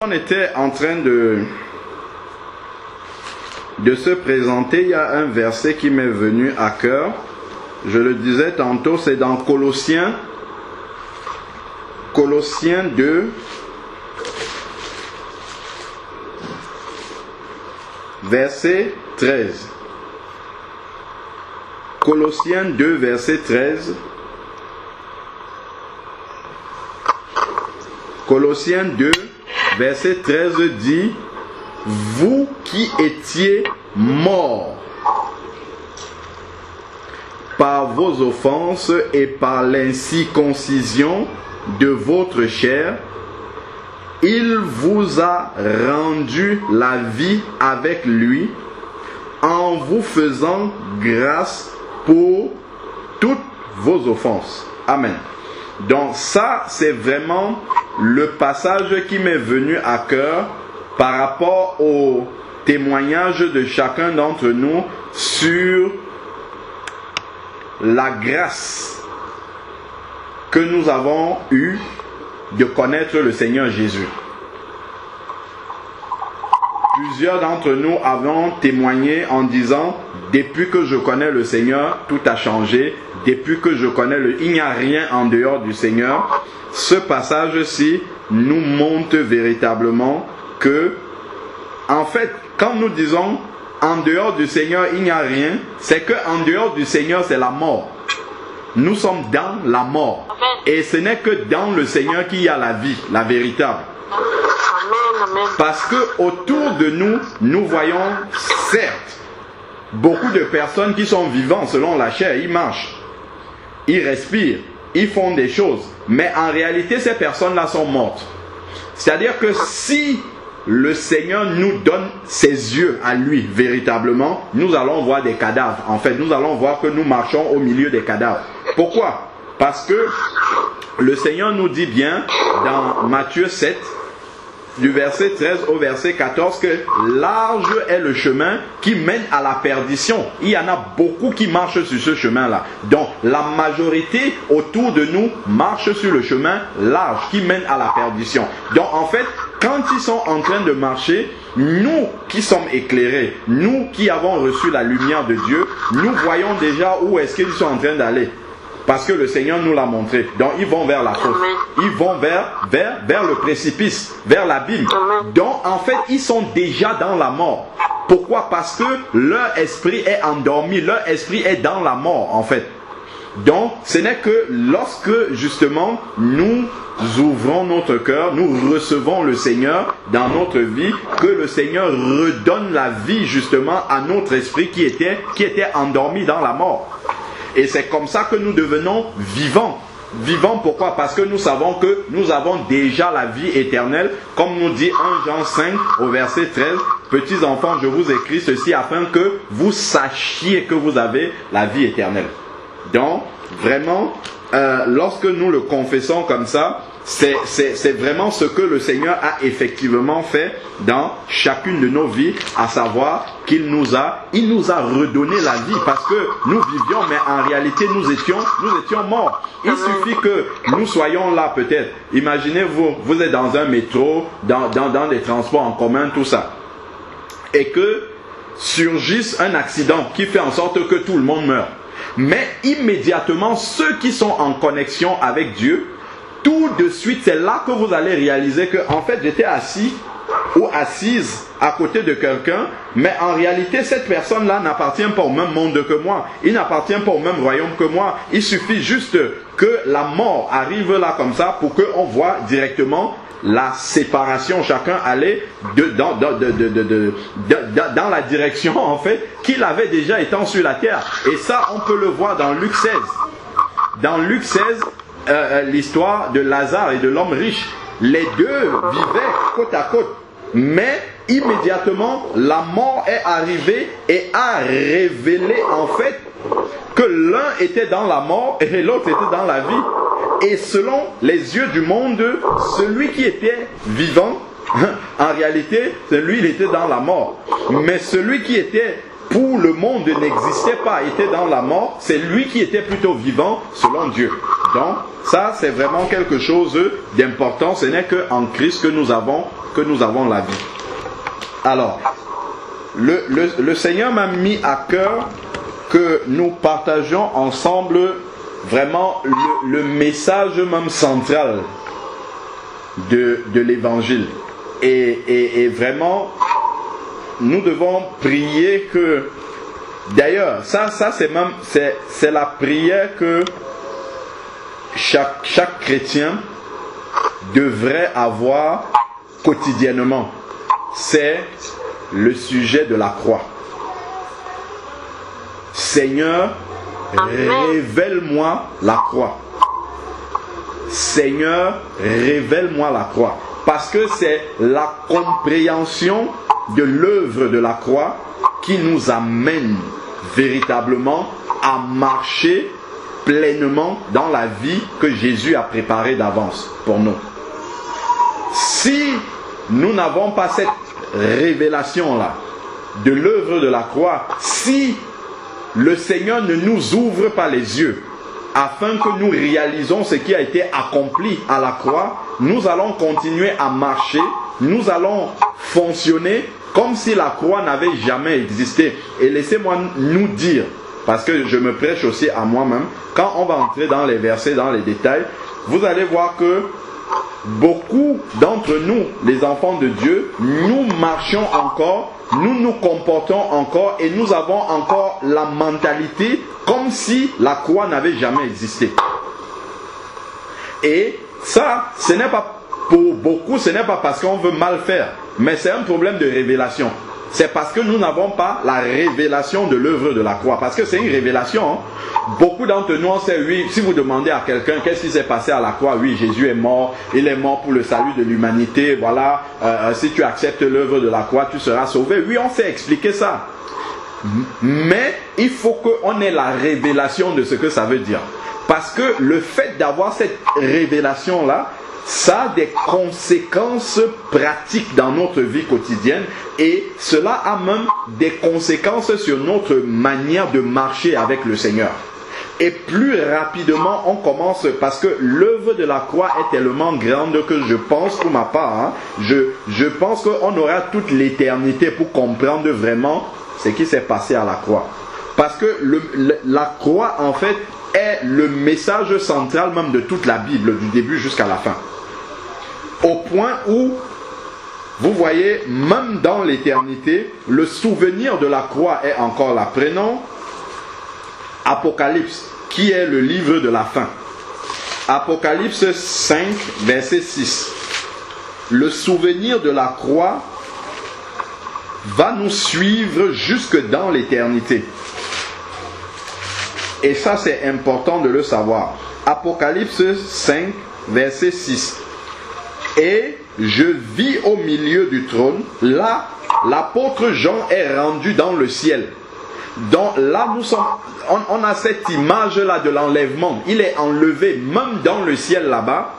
On était en train de se présenter, il y a un verset qui m'est venu à cœur. Je le disais tantôt, c'est dans Colossiens 2, verset 13. Colossiens 2, verset 13. Colossiens 2, verset 13 dit: vous qui étiez morts par vos offenses et par l'incirconcision de votre chair, il vous a rendu la vie avec lui en vous faisant grâce pour toutes vos offenses. Amen. Donc ça, c'est vraiment le passage qui m'est venu à cœur par rapport au témoignage de chacun d'entre nous sur la grâce que nous avons eue de connaître le Seigneur Jésus. Plusieurs d'entre nous avons témoigné en disant: depuis que je connais le Seigneur, tout a changé. Depuis que je connais il n'y a rien en dehors du Seigneur. Ce passage-ci nous montre véritablement que, en fait, quand nous disons en dehors du Seigneur il n'y a rien, c'est que en dehors du Seigneur c'est la mort. Nous sommes dans la mort. Et ce n'est que dans le Seigneur qu'il y a la vie, la véritable. Parce que autour de nous, nous voyons certes beaucoup de personnes qui sont vivantes selon la chair. Ils marchent, ils respirent, ils font des choses. Mais en réalité, ces personnes-là sont mortes. C'est-à-dire que si le Seigneur nous donne ses yeux à lui véritablement, nous allons voir des cadavres. En fait, nous allons voir que nous marchons au milieu des cadavres. Pourquoi? Parce que le Seigneur nous dit bien dans Matthieu 7, du verset 13 au verset 14, que large est le chemin qui mène à la perdition. Il y en a beaucoup qui marchent sur ce chemin-là. Donc la majorité autour de nous marche sur le chemin large qui mène à la perdition. Donc en fait, quand ils sont en train de marcher, nous qui sommes éclairés, nous qui avons reçu la lumière de Dieu, nous voyons déjà où est-ce qu'ils sont en train d'aller. Parce que le Seigneur nous l'a montré. Donc ils vont vers la fosse. Ils vont vers le précipice, vers l'abîme. Donc en fait, ils sont déjà dans la mort. Pourquoi? Parce que leur esprit est endormi, leur esprit est dans la mort en fait. Donc ce n'est que lorsque justement nous ouvrons notre cœur, nous recevons le Seigneur dans notre vie, que le Seigneur redonne la vie justement à notre esprit qui était endormi dans la mort. Et c'est comme ça que nous devenons vivants. Vivants pourquoi? Parce que nous savons que nous avons déjà la vie éternelle. Comme nous dit 1 Jean 5 au verset 13. Petits enfants, je vous écris ceci afin que vous sachiez que vous avez la vie éternelle. Donc, vraiment, lorsque nous le confessons comme ça, c'est vraiment ce que le Seigneur a effectivement fait dans chacune de nos vies, à savoir qu'il nous a redonné la vie, parce que nous vivions, mais en réalité nous étions morts. Il suffit que nous soyons là peut-être. Imaginez-vous, vous êtes dans un métro, dans des transports en commun, tout ça, et que surgisse un accident qui fait en sorte que tout le monde meurt. Mais immédiatement, ceux qui sont en connexion avec Dieu, tout de suite, c'est là que vous allez réaliser que, en fait, j'étais assis ou assise à côté de quelqu'un, mais en réalité, cette personne-là n'appartient pas au même monde que moi. Il n'appartient pas au même royaume que moi. Il suffit juste que la mort arrive là comme ça pour qu'on voit directement la séparation, chacun aller dans la direction, en fait, qu'il avait déjà étant sur la terre. Et ça, on peut le voir dans Luc 16. Dans Luc 16, l'histoire de Lazare et de l'homme riche. Les deux vivaient côte à côte. Mais immédiatement, la mort est arrivée et a révélé en fait que l'un était dans la mort et l'autre était dans la vie. Et selon les yeux du monde, celui qui était vivant, en réalité, celui il était dans la mort. Mais celui qui était pour le monde n'existait pas, était dans la mort, c'est lui qui était plutôt vivant selon Dieu. Donc, ça, c'est vraiment quelque chose d'important. Ce n'est qu'en Christ que nous avons la vie. Alors, le Seigneur m'a mis à cœur que nous partageons ensemble vraiment le message même central de l'évangile. Et vraiment, nous devons prier que, d'ailleurs, ça c'est la prière que chaque chrétien devrait avoir quotidiennement. C'est le sujet de la croix. Seigneur, révèle-moi la croix. Seigneur, révèle-moi la croix. Parce que c'est la compréhension de l'œuvre de la croix qui nous amène véritablement à marcher pleinement dans la vie que Jésus a préparée d'avance pour nous. Si nous n'avons pas cette révélation-là de l'œuvre de la croix, si le Seigneur ne nous ouvre pas les yeux afin que nous réalisons ce qui a été accompli à la croix, nous allons continuer à marcher, nous allons fonctionner comme si la croix n'avait jamais existé. Et laissez-moi nous dire, parce que je me prêche aussi à moi-même, quand on va entrer dans les versets, dans les détails, vous allez voir que beaucoup d'entre nous, les enfants de Dieu, nous marchons encore, nous nous comportons encore et nous avons encore la mentalité comme si la croix n'avait jamais existé. Et ça, ce n'est pas pour beaucoup, ce n'est pas parce qu'on veut mal faire, mais c'est un problème de révélation. C'est parce que nous n'avons pas la révélation de l'œuvre de la croix. Parce que c'est une révélation. Hein. Beaucoup d'entre nous, on sait, oui, si vous demandez à quelqu'un qu'est-ce qui s'est passé à la croix, oui, Jésus est mort, il est mort pour le salut de l'humanité, voilà, si tu acceptes l'œuvre de la croix, tu seras sauvé. Oui, on sait expliquer ça. Mais il faut qu'on ait la révélation de ce que ça veut dire. Parce que le fait d'avoir cette révélation-là, ça a des conséquences pratiques dans notre vie quotidienne et cela a même des conséquences sur notre manière de marcher avec le Seigneur. Et plus rapidement on commence, parce que l'œuvre de la croix est tellement grande que je pense, pour ma part, hein, je pense qu'on aura toute l'éternité pour comprendre vraiment ce qui s'est passé à la croix. Parce que la croix en fait est le message central même de toute la Bible, du début jusqu'à la fin. Au point où, vous voyez, même dans l'éternité, le souvenir de la croix est encore là. Prenons Apocalypse, qui est le livre de la fin. Apocalypse 5, verset 6. Le souvenir de la croix va nous suivre jusque dans l'éternité. Et ça, c'est important de le savoir. Apocalypse 5, verset 6. Et je vis au milieu du trône, là, l'apôtre Jean est rendu dans le ciel. Donc là, on a cette image-là de l'enlèvement. Il est enlevé, même dans le ciel là-bas.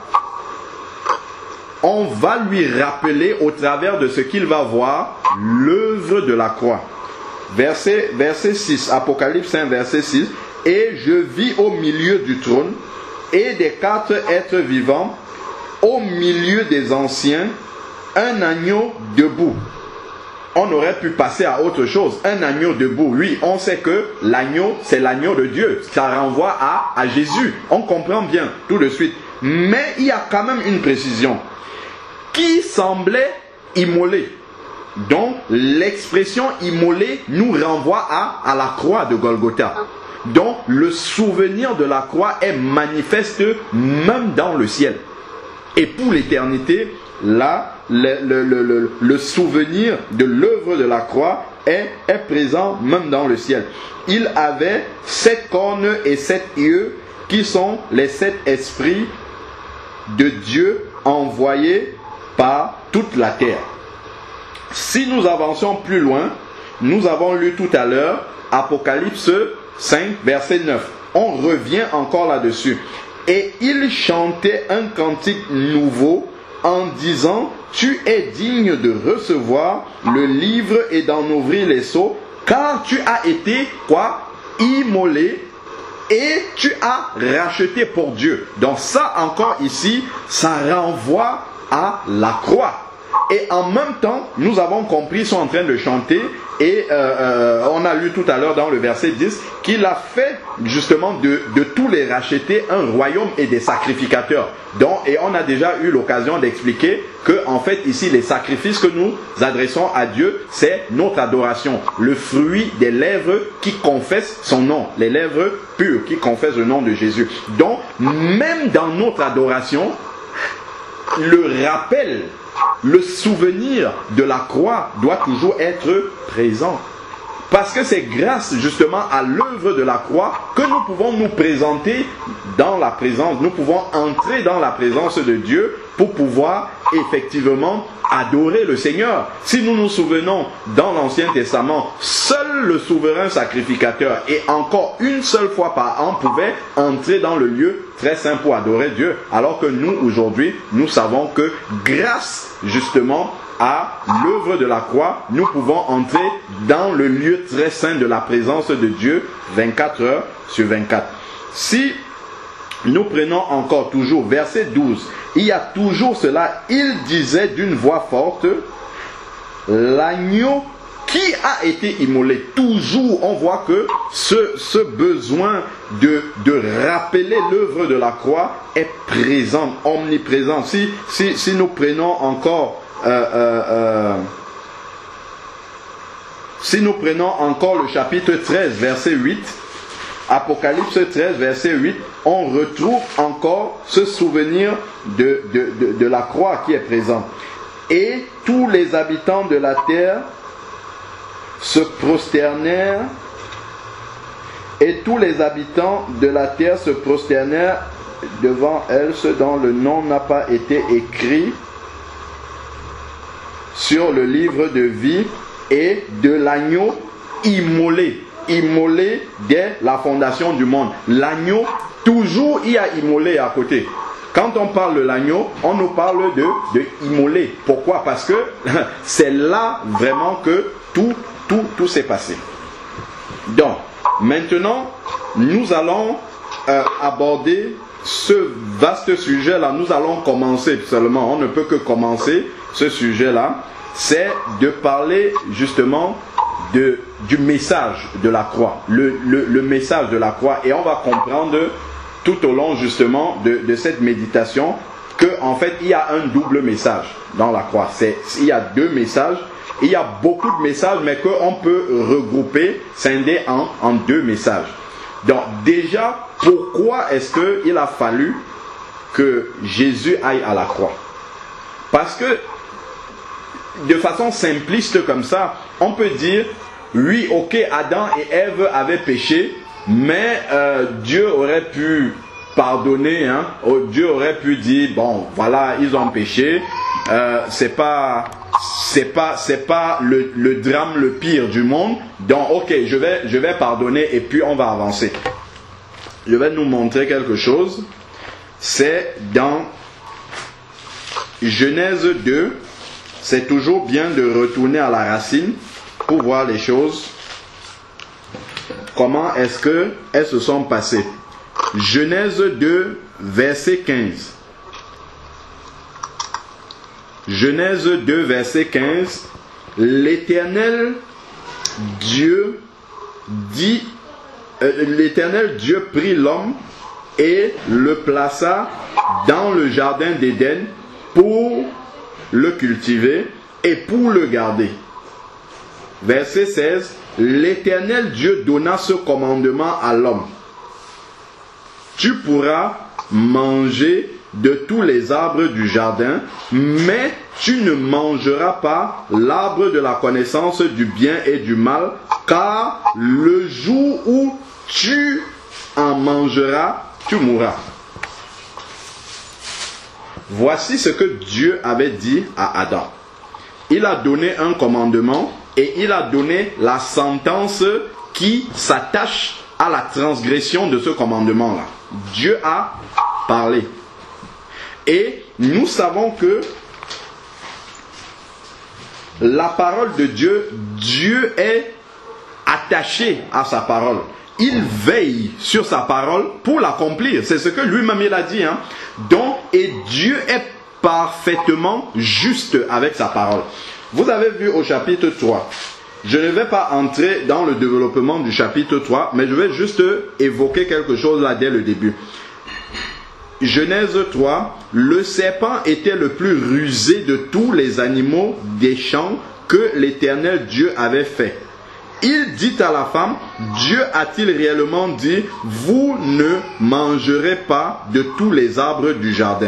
On va lui rappeler au travers de ce qu'il va voir, l'œuvre de la croix. Verset 6, Apocalypse 5, verset 6. Et je vis au milieu du trône et des 4 êtres vivants, au milieu des anciens, un agneau debout. On aurait pu passer à autre chose. Un agneau debout. Oui, on sait que l'agneau, c'est l'agneau de Dieu. Ça renvoie à Jésus. On comprend bien tout de suite. Mais il y a quand même une précision. Qui semblait immolé. Donc, l'expression immolé nous renvoie à la croix de Golgotha. Donc, le souvenir de la croix est manifeste même dans le ciel. Et pour l'éternité, là, le souvenir de l'œuvre de la croix est présent même dans le ciel. Il avait 7 cornes et 7 yeux qui sont les 7 esprits de Dieu envoyés par toute la terre. Si nous avançons plus loin, nous avons lu tout à l'heure Apocalypse 5, verset 9. On revient encore là-dessus. Et il chantait un cantique nouveau en disant: tu es digne de recevoir le livre et d'en ouvrir les sceaux, car tu as été quoi? Immolé et tu as racheté pour Dieu. Donc ça encore ici, ça renvoie à la croix. Et en même temps, nous avons compris, ils sont en train de chanter, et on a lu tout à l'heure dans le verset 10, qu'il a fait justement de tous les rachetés un royaume et des sacrificateurs. Donc, et on a déjà eu l'occasion d'expliquer que en fait ici, les sacrifices que nous adressons à Dieu, c'est notre adoration, le fruit des lèvres qui confessent son nom, les lèvres pures qui confessent le nom de Jésus. Donc, même dans notre adoration, le rappel, le souvenir de la croix doit toujours être présent. Parce que c'est grâce justement à l'œuvre de la croix que nous pouvons nous présenter dans la présence, nous pouvons entrer dans la présence de Dieu pour pouvoir effectivement adorer le Seigneur. Si nous nous souvenons dans l'Ancien Testament, seul le souverain sacrificateur et encore une seule fois par an pouvait entrer dans le lieu très saint pour adorer Dieu. Alors que nous aujourd'hui, nous savons que grâce justement à l'œuvre de la croix, nous pouvons entrer dans le lieu très saint de la présence de Dieu 24 heures sur 24. Si nous prenons encore toujours verset 12, il y a toujours cela, il disait d'une voix forte, l'agneau qui a été immolé. Toujours on voit que ce besoin de rappeler l'œuvre de la croix est présent, omniprésent. Si nous prenons encore si nous prenons encore le chapitre 13 verset 8, Apocalypse 13 verset 8, on retrouve encore ce souvenir de la croix qui est présent. Et tous les habitants de la terre se prosternèrent, et tous les habitants de la terre se prosternèrent devant elle, ce dont le nom n'a pas été écrit sur le livre de vie et de l'agneau immolé dès la fondation du monde. L'agneau, toujours il y a immolé à côté. Quand on parle de l'agneau, on nous parle de immolé. Pourquoi? Parce que c'est là vraiment que tout s'est passé. Donc, maintenant, nous allons aborder ce vaste sujet-là. Nous allons commencer seulement, on ne peut que commencer ce sujet-là. C'est de parler justement du message de la croix, le message de la croix. Et on va comprendre tout au long justement de cette méditation que en fait il y a un double message dans la croix. Il y a deux messages, il y a beaucoup de messages, mais qu'on peut regrouper, scinder en deux messages. Donc déjà, pourquoi est-ce qu'il a fallu que Jésus aille à la croix? Parce que de façon simpliste comme ça, on peut dire, oui, ok, Adam et Ève avaient péché, mais Dieu aurait pu pardonner, hein? Dieu aurait pu dire, bon, voilà, ils ont péché, c'est pas le drame le pire du monde, donc ok, je vais pardonner et puis on va avancer. Je vais nous montrer quelque chose, c'est dans Genèse 2, c'est toujours bien de retourner à la racine pour voir les choses, comment est-ce qu'elles se sont passées. Genèse 2, verset 15. Genèse 2, verset 15. L'Éternel Dieu prit l'homme et le plaça dans le jardin d'Éden pour le cultiver et pour le garder. Verset 16. L'Éternel Dieu donna ce commandement à l'homme. Tu pourras manger de tous les arbres du jardin, mais tu ne mangeras pas l'arbre de la connaissance du bien et du mal, car le jour où tu en mangeras, tu mourras. Voici ce que Dieu avait dit à Adam. Il a donné un commandement et il a donné la sentence qui s'attache à la transgression de ce commandement-là. Dieu a parlé. Et nous savons que la parole de Dieu, Dieu est attaché à sa parole. il veille sur sa parole pour l'accomplir. C'est ce que lui-même il a dit. Hein. Donc, et Dieu est parfaitement juste avec sa parole. Vous avez vu au chapitre 3. Je ne vais pas entrer dans le développement du chapitre 3, mais je vais juste évoquer quelque chose là dès le début. Genèse 3, le serpent était le plus rusé de tous les animaux des champs que l'Éternel Dieu avait fait. Il dit à la femme, Dieu a-t-il réellement dit, vous ne mangerez pas de tous les arbres du jardin.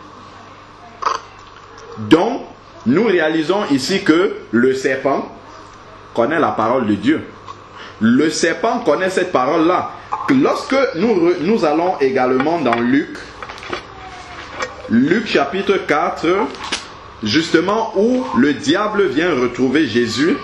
Donc, nous réalisons ici que le serpent connaît la parole de Dieu. Le serpent connaît cette parole-là. Lorsque nous allons également dans Luc chapitre 4, justement où le diable vient retrouver Jésus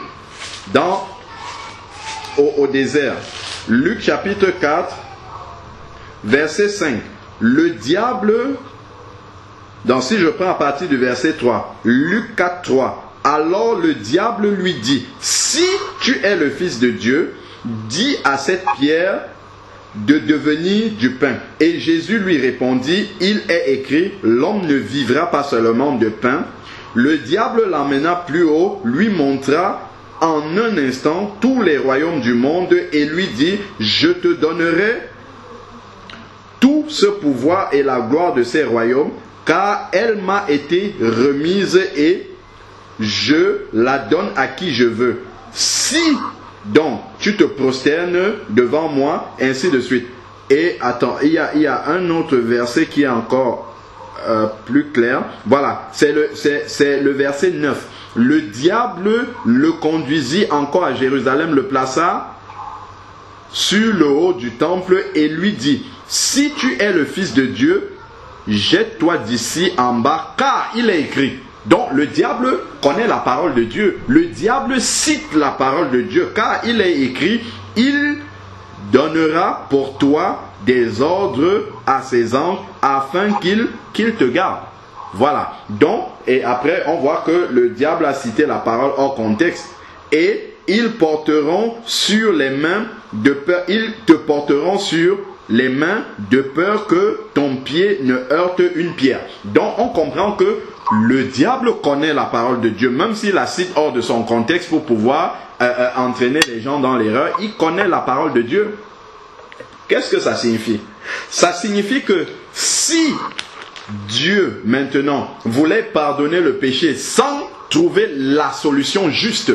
au désert. Luc chapitre 4, verset 5. Le diable, si je prends à partir du verset 3, Luc 4, 3. Alors le diable lui dit, si tu es le Fils de Dieu, dis à cette pierre de devenir du pain. Et Jésus lui répondit, il est écrit, l'homme ne vivra pas seulement de pain. Le diable l'emmena plus haut, lui montra en un instant tous les royaumes du monde et lui dit, je te donnerai tout ce pouvoir et la gloire de ces royaumes, car elle m'a été remise et je la donne à qui je veux. Si donc tu te prosternes devant moi, ainsi de suite. Et attends, il y a un autre verset qui est encore plus clair. Voilà, c'est le verset 9. Le diable le conduisit encore à Jérusalem, le plaça sur le haut du temple et lui dit, si tu es le Fils de Dieu, jette-toi d'ici en bas, car il est écrit. Donc le diable connaît la parole de Dieu. Le diable cite la parole de Dieu, car il est écrit, il donnera pour toi des ordres à ses anges afin qu'ils te gardent. Voilà. Donc, et après on voit que le diable a cité la parole hors contexte. Et ils porteront sur les mains de peur, ils te porteront sur les mains de peur que ton pied ne heurte une pierre. Donc on comprend que le diable connaît la parole de Dieu, même s'il la cite hors de son contexte pour pouvoir entraîner les gens dans l'erreur, il connaît la parole de Dieu. Qu'est-ce que ça signifie? Ça signifie que si Dieu maintenant voulait pardonner le péché sans trouver la solution juste,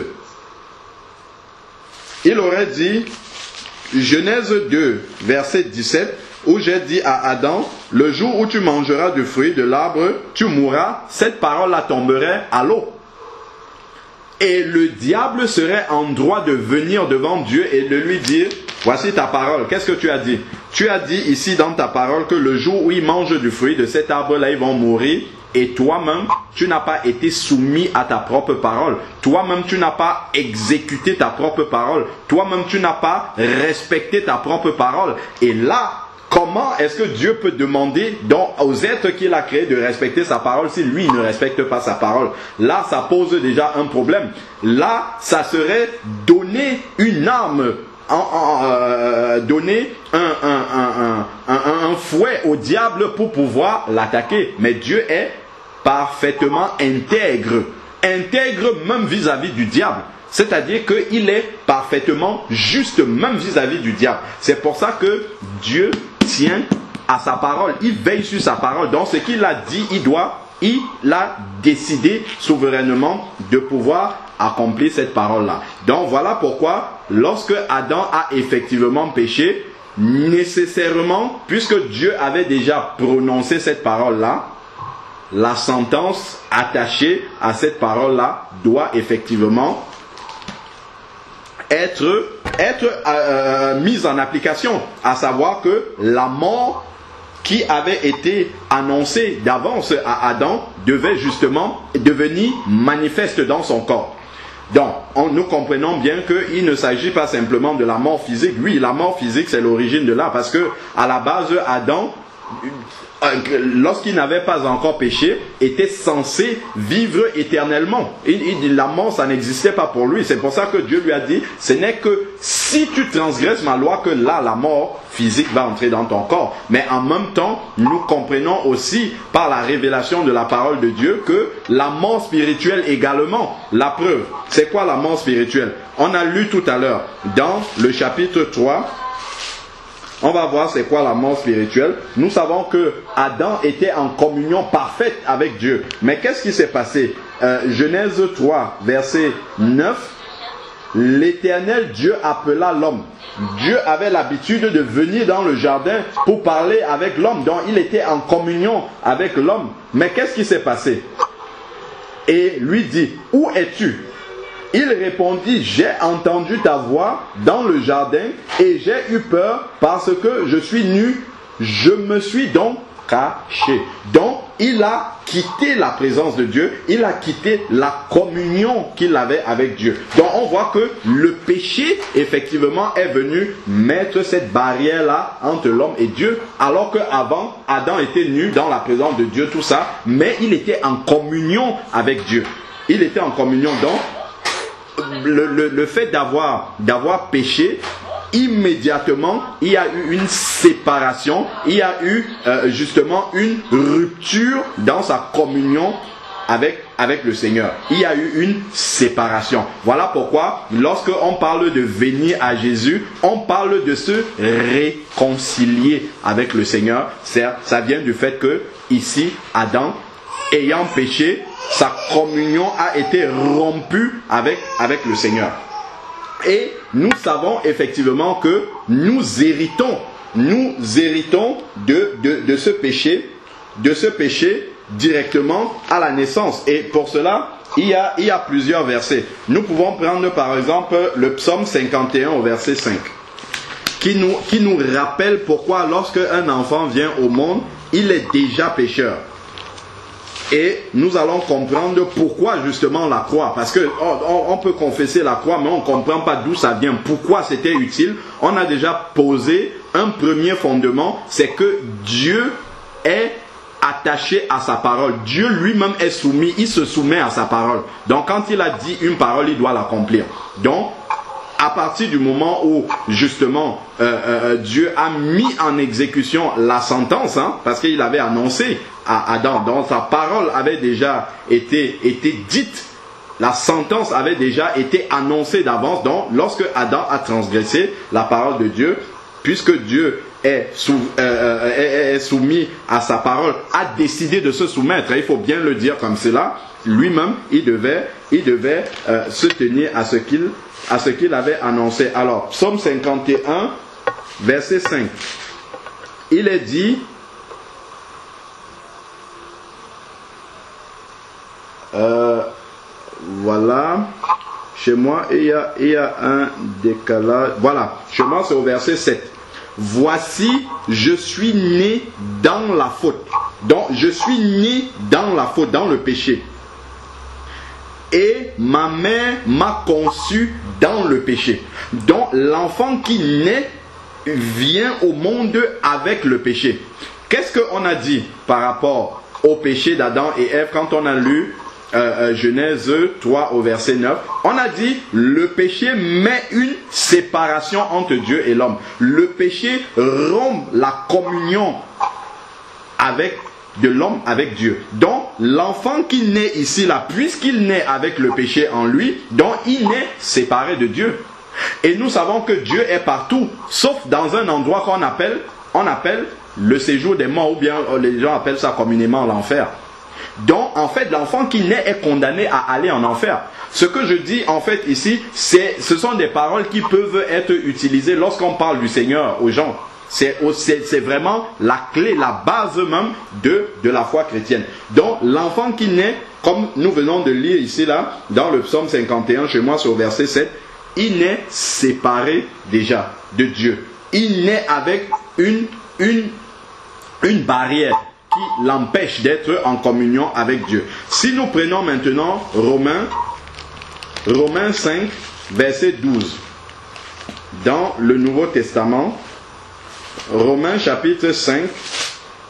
il aurait dit, Genèse 2, verset 17, où j'ai dit à Adam, le jour où tu mangeras du fruit de l'arbre, tu mourras, cette parole-là tomberait à l'eau. Et le diable serait en droit de venir devant Dieu et de lui dire, voici ta parole, qu'est-ce que tu as dit? Tu as dit ici dans ta parole que le jour où ils mangent du fruit de cet arbre-là, ils vont mourir. Et toi-même, tu n'as pas été soumis à ta propre parole. Toi-même, tu n'as pas exécuté ta propre parole. Toi-même, tu n'as pas respecté ta propre parole. Et là, comment est-ce que Dieu peut demander donc aux êtres qu'il a créés de respecter sa parole si lui il ne respecte pas sa parole? Là, ça pose déjà un problème. Là, ça serait donner une arme, donner un fouet au diable pour pouvoir l'attaquer. Mais Dieu est parfaitement intègre même vis-à-vis du diable. C'est-à-dire qu'il est parfaitement juste même vis-à-vis du diable. C'est pour ça que Dieu tient à sa parole. Il veille sur sa parole. Donc ce qu'il a dit, il a décidé souverainement de pouvoir accomplir cette parole-là. Donc voilà pourquoi lorsque Adam a effectivement péché, nécessairement, puisque Dieu avait déjà prononcé cette parole-là, la sentence attachée à cette parole-là doit effectivement être mise en application, à savoir que la mort qui avait été annoncée d'avance à Adam devait justement devenir manifeste dans son corps. Donc, nous comprenons bien qu'il ne s'agit pas simplement de la mort physique. Oui, la mort physique, c'est l'origine de là, parce que à la base, Adam lorsqu'il n'avait pas encore péché, était censé vivre éternellement. La mort, ça n'existait pas pour lui. C'est pour ça que Dieu lui a dit, ce n'est que si tu transgresses ma loi que là, la mort physique va entrer dans ton corps. Mais en même temps, nous comprenons aussi par la révélation de la parole de Dieu que la mort spirituelle également, la preuve. C'est quoi la mort spirituelle? On a lu tout à l'heure dans le chapitre 3. On va voir c'est quoi la mort spirituelle. Nous savons que Adam était en communion parfaite avec Dieu. Mais qu'est-ce qui s'est passé? Genèse 3, verset 9. L'Éternel Dieu appela l'homme. Dieu avait l'habitude de venir dans le jardin pour parler avec l'homme. Donc il était en communion avec l'homme. Mais qu'est-ce qui s'est passé? Et lui dit, où es-tu? Il répondit, j'ai entendu ta voix dans le jardin et j'ai eu peur parce que je suis nu, je me suis donc caché. Donc, il a quitté la présence de Dieu, il a quitté la communion qu'il avait avec Dieu. Donc, on voit que le péché, effectivement, est venu mettre cette barrière-là entre l'homme et Dieu, alors qu'avant, Adam était nu dans la présence de Dieu, tout ça, mais il était en communion avec Dieu. Il était en communion, donc, le fait d'avoir péché, immédiatement, il y a eu une séparation, il y a eu justement une rupture dans sa communion avec le Seigneur. Il y a eu une séparation. Voilà pourquoi, lorsque on parle de venir à Jésus, on parle de se réconcilier avec le Seigneur. Ça vient du fait que, ici, Adam, ayant péché, sa communion a été rompue avec le Seigneur. Et nous savons effectivement que nous héritons de ce péché directement à la naissance. Et pour cela, il y a plusieurs versets. Nous pouvons prendre par exemple le psaume 51 au verset 5, qui nous rappelle pourquoi lorsque un enfant vient au monde, il est déjà pécheur. Et nous allons comprendre pourquoi justement la croix. Parce que on peut confesser la croix, mais on ne comprend pas d'où ça vient. Pourquoi c'était utile? On a déjà posé un premier fondement, c'est que Dieu est attaché à sa parole. Dieu lui-même est soumis, il se soumet à sa parole. Donc quand il a dit une parole, il doit l'accomplir. Donc, à partir du moment où justement Dieu a mis en exécution la sentence, parce qu'il avait annoncé à Adam, donc sa parole avait déjà été dite, la sentence avait déjà été annoncée d'avance. Donc lorsque Adam a transgressé la parole de Dieu, puisque Dieu est soumis à sa parole, a décidé de se soumettre, il faut bien le dire comme cela, lui-même il devait se tenir à ce qu'il avait annoncé. Alors, psaume 51, verset 5. Il est dit, voilà, chez moi, il y a un décalage. Voilà, chez moi, c'est au verset 7. Voici, je suis né dans la faute. Donc, je suis né dans la faute, dans le péché. Et ma mère m'a conçu dans le péché. Donc l'enfant qui naît vient au monde avec le péché. Qu'est-ce qu'on a dit par rapport au péché d'Adam et Ève quand on a lu Genèse 3 au verset 9? On a dit le péché met une séparation entre Dieu et l'homme. Le péché rompt la communion de l'homme avec Dieu. Donc l'enfant qui naît ici là, puisqu'il naît avec le péché en lui, donc il naît séparé de Dieu. Et nous savons que Dieu est partout, sauf dans un endroit qu'on appelle le séjour des morts, ou bien les gens appellent ça communément l'enfer. Donc en fait l'enfant qui naît est condamné à aller en enfer. Ce que je dis en fait ici, ce sont des paroles qui peuvent être utilisées lorsqu'on parle du Seigneur aux gens. C'est vraiment la clé, la base même de la foi chrétienne. Donc l'enfant qui naît, comme nous venons de lire ici là, dans le psaume 51, chez moi sur verset 7, il naît séparé déjà de Dieu. Il naît avec une barrière qui l'empêche d'être en communion avec Dieu. Si nous prenons maintenant Romains 5, verset 12, dans le Nouveau Testament, Romains chapitre 5,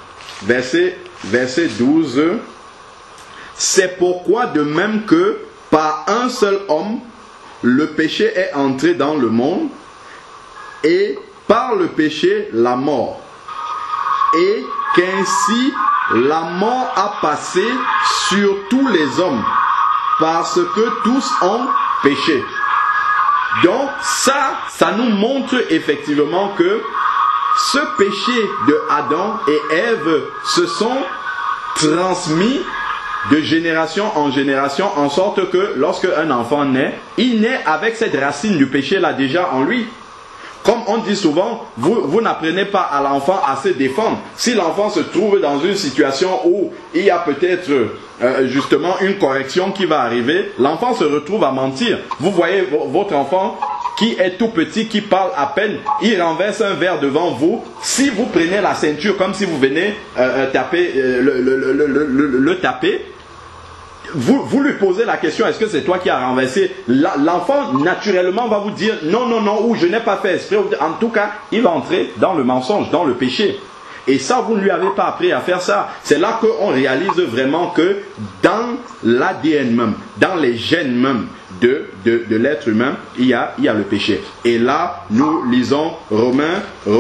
verset 12. C'est pourquoi de même que par un seul homme, le péché est entré dans le monde, et par le péché, la mort. Et qu'ainsi la mort a passé sur tous les hommes, parce que tous ont péché. Donc ça nous montre effectivement que ce péché de Adam et Ève se sont transmis de génération en génération, en sorte que lorsque un enfant naît, il naît avec cette racine du péché là déjà en lui. Comme on dit souvent, vous n'apprenez pas à l'enfant à se défendre. Si l'enfant se trouve dans une situation où il y a peut-être justement une correction qui va arriver, l'enfant se retrouve à mentir. Vous voyez votre enfant qui est tout petit, qui parle à peine, il renverse un verre devant vous. Si vous prenez la ceinture comme si vous venez taper, le taper, vous lui posez la question, est-ce que c'est toi qui as renversé? L'enfant naturellement va vous dire non, non, non, ou je n'ai pas fait exprès. En tout cas, il va entrer dans le mensonge, dans le péché. Et ça, vous ne lui avez pas appris à faire ça. C'est là qu'on réalise vraiment que dans l'ADN même, dans les gènes même de l'être humain, il y a le péché. Et là, nous lisons Romains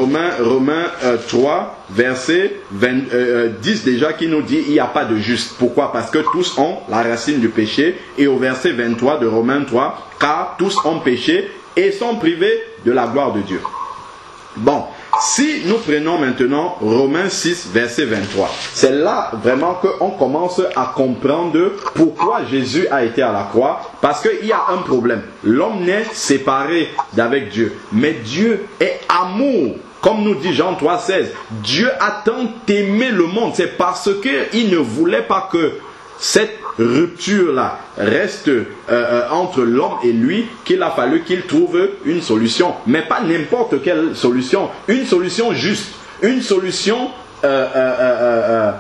3, verset 10 déjà, qui nous dit il n'y a pas de juste. Pourquoi? Parce que tous ont la racine du péché. Et au verset 23 de Romains 3, car tous ont péché et sont privés de la gloire de Dieu. Bon. Si nous prenons maintenant Romains 6, verset 23, c'est là vraiment qu'on commence à comprendre pourquoi Jésus a été à la croix. Parce qu'il y a un problème. L'homme naît séparé d'avec Dieu. Mais Dieu est amour. Comme nous dit Jean 3, 16, Dieu a tant aimé le monde. C'est parce qu'il ne voulait pas que cette rupture-là reste entre l'homme et lui qu'il a fallu qu'il trouve une solution. Mais pas n'importe quelle solution. Une solution juste. Une solution que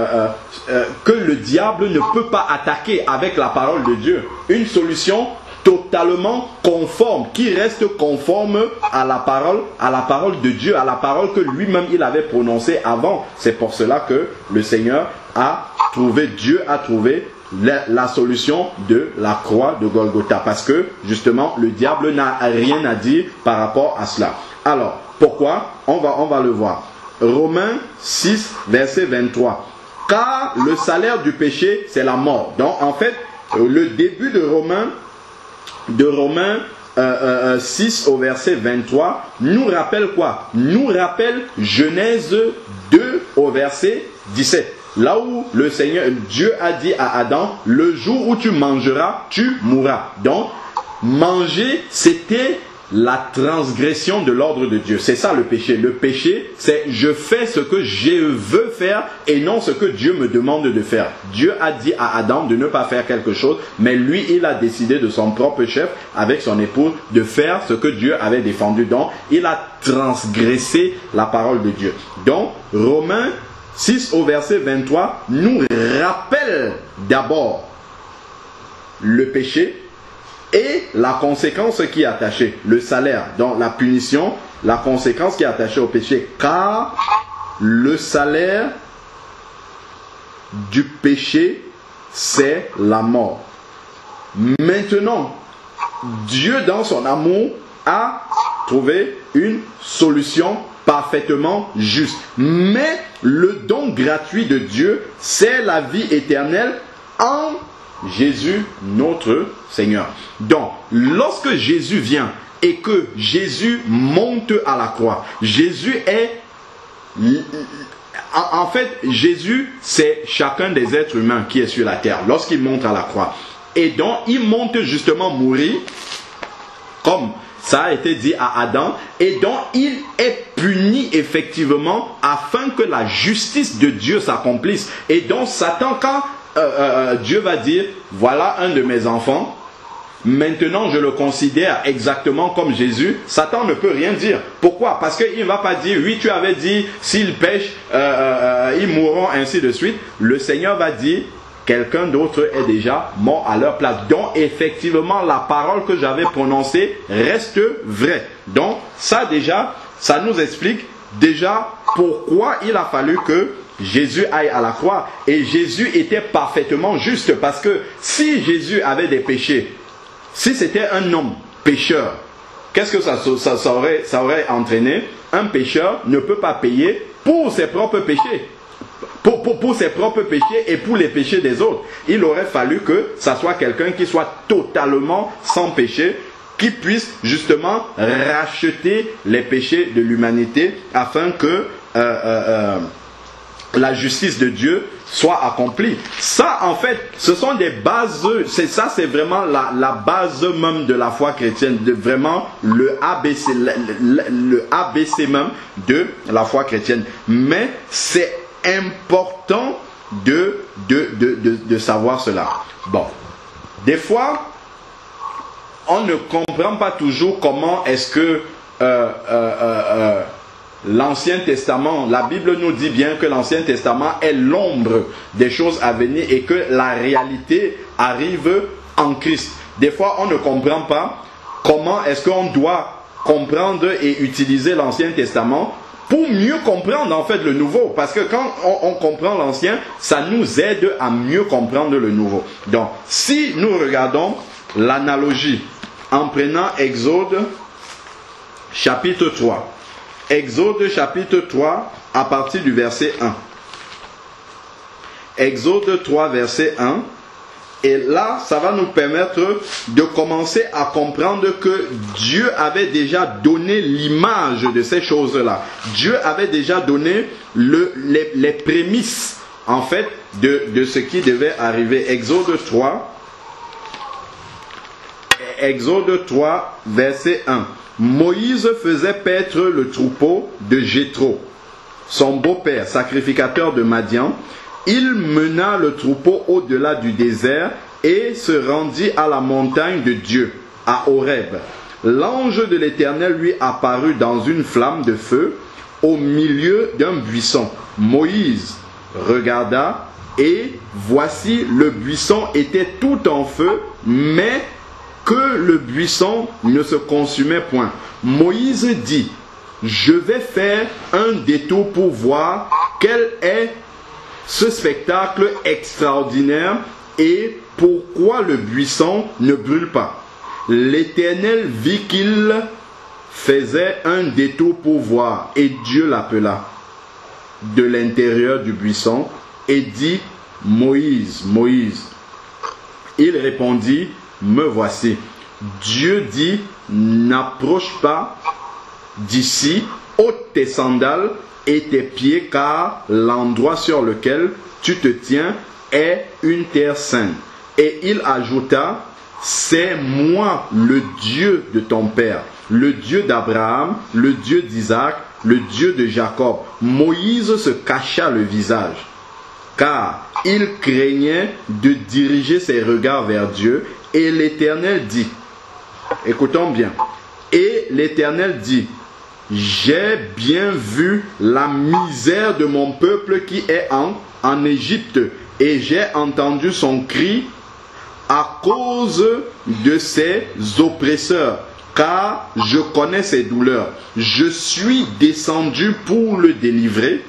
le diable ne peut pas attaquer avec la parole de Dieu. Une solution totalement conforme, qui reste conforme à la parole de Dieu, à la parole que lui-même il avait prononcée avant. C'est pour cela que le Seigneur Dieu a trouvé la solution de la croix de Golgotha, parce que justement le diable n'a rien à dire par rapport à cela. Alors pourquoi? On va le voir. Romains 6, verset 23. Car le salaire du péché, c'est la mort. Donc en fait, le début de Romains 6 au verset 23 nous rappelle quoi? Nous rappelle Genèse 2 au verset 17. Là où le Seigneur, Dieu a dit à Adam, le jour où tu mangeras, tu mourras. Donc, manger, c'était la transgression de l'ordre de Dieu. C'est ça le péché. Le péché, c'est je fais ce que je veux faire et non ce que Dieu me demande de faire. Dieu a dit à Adam de ne pas faire quelque chose, mais lui, il a décidé de son propre chef, avec son épouse, de faire ce que Dieu avait défendu. Donc, il a transgressé la parole de Dieu. Donc, Romains 6 au verset 23 nous rappelle d'abord le péché et la conséquence qui est attachée, le salaire, donc la punition, la conséquence qui est attachée au péché. Car le salaire du péché, c'est la mort. Maintenant, Dieu dans son amour a trouvé une solution parfaitement juste. Mais le don gratuit de Dieu, c'est la vie éternelle en Jésus notre Seigneur. Donc, lorsque Jésus vient et que Jésus monte à la croix, Jésus est... En fait, Jésus, c'est chacun des êtres humains qui est sur la terre lorsqu'il monte à la croix. Et donc, il monte justement mourir comme ça a été dit à Adam, et donc il est puni effectivement afin que la justice de Dieu s'accomplisse. Et donc Satan, quand Dieu va dire, voilà un de mes enfants, maintenant je le considère exactement comme Jésus, Satan ne peut rien dire. Pourquoi? Parce qu'il ne va pas dire, oui tu avais dit, s'ils pêchent, ils mourront, ainsi de suite. Le Seigneur va dire, quelqu'un d'autre est déjà mort à leur place. Donc, effectivement, la parole que j'avais prononcée reste vraie. Donc, ça déjà, ça nous explique déjà pourquoi il a fallu que Jésus aille à la croix. Et Jésus était parfaitement juste, parce que si Jésus avait des péchés, si c'était un homme pécheur, qu'est-ce que ça aurait entraîné? Un pécheur ne peut pas payer pour ses propres péchés. Pour ses propres péchés et pour les péchés des autres. Il aurait fallu que ça soit quelqu'un qui soit totalement sans péché, qui puisse justement racheter les péchés de l'humanité afin que la justice de Dieu soit accomplie. Ça, en fait, ce sont des bases, c'est vraiment la base même de la foi chrétienne, de vraiment le ABC, le ABC même de la foi chrétienne. Mais c'est important de savoir cela. Bon, des fois, on ne comprend pas toujours comment est-ce que l'Ancien Testament, la Bible nous dit bien que l'Ancien Testament est l'ombre des choses à venir et que la réalité arrive en Christ. Des fois, on ne comprend pas comment est-ce qu'on doit comprendre et utiliser l'Ancien Testament pour mieux comprendre en fait le nouveau. Parce que quand on comprend l'ancien, ça nous aide à mieux comprendre le nouveau. Donc, si nous regardons l'analogie en prenant Exode chapitre 3. Exode chapitre 3 à partir du verset 1. Exode 3 verset 1. Et là, ça va nous permettre de commencer à comprendre que Dieu avait déjà donné l'image de ces choses-là. Dieu avait déjà donné les prémices, en fait, de ce qui devait arriver. Exode 3, verset 1. Moïse faisait paître le troupeau de Jéthro, son beau-père, sacrificateur de Madian. Il mena le troupeau au-delà du désert et se rendit à la montagne de Dieu, à Horeb. L'ange de l'Éternel lui apparut dans une flamme de feu au milieu d'un buisson. Moïse regarda et voici le buisson était tout en feu, mais que le buisson ne se consumait point. Moïse dit: je vais faire un détour pour voir quel est ce spectacle extraordinaire et pourquoi le buisson ne brûle pas. L'Éternel vit qu'il faisait un détour pour voir, et Dieu l'appela de l'intérieur du buisson et dit: Moïse, Moïse. Il répondit: me voici. Dieu dit: n'approche pas d'ici, ôte tes sandales et tes pieds, car l'endroit sur lequel tu te tiens est une terre sainte. Et il ajouta: c'est moi le Dieu de ton père, le Dieu d'Abraham, le Dieu d'Isaac, le Dieu de Jacob. Moïse se cacha le visage, car il craignait de diriger ses regards vers Dieu. Et l'Éternel dit, écoutons bien, et l'Éternel dit: j'ai bien vu la misère de mon peuple qui est en Égypte, et j'ai entendu son cri à cause de ses oppresseurs, car je connais ses douleurs. Je suis descendu pour le délivrer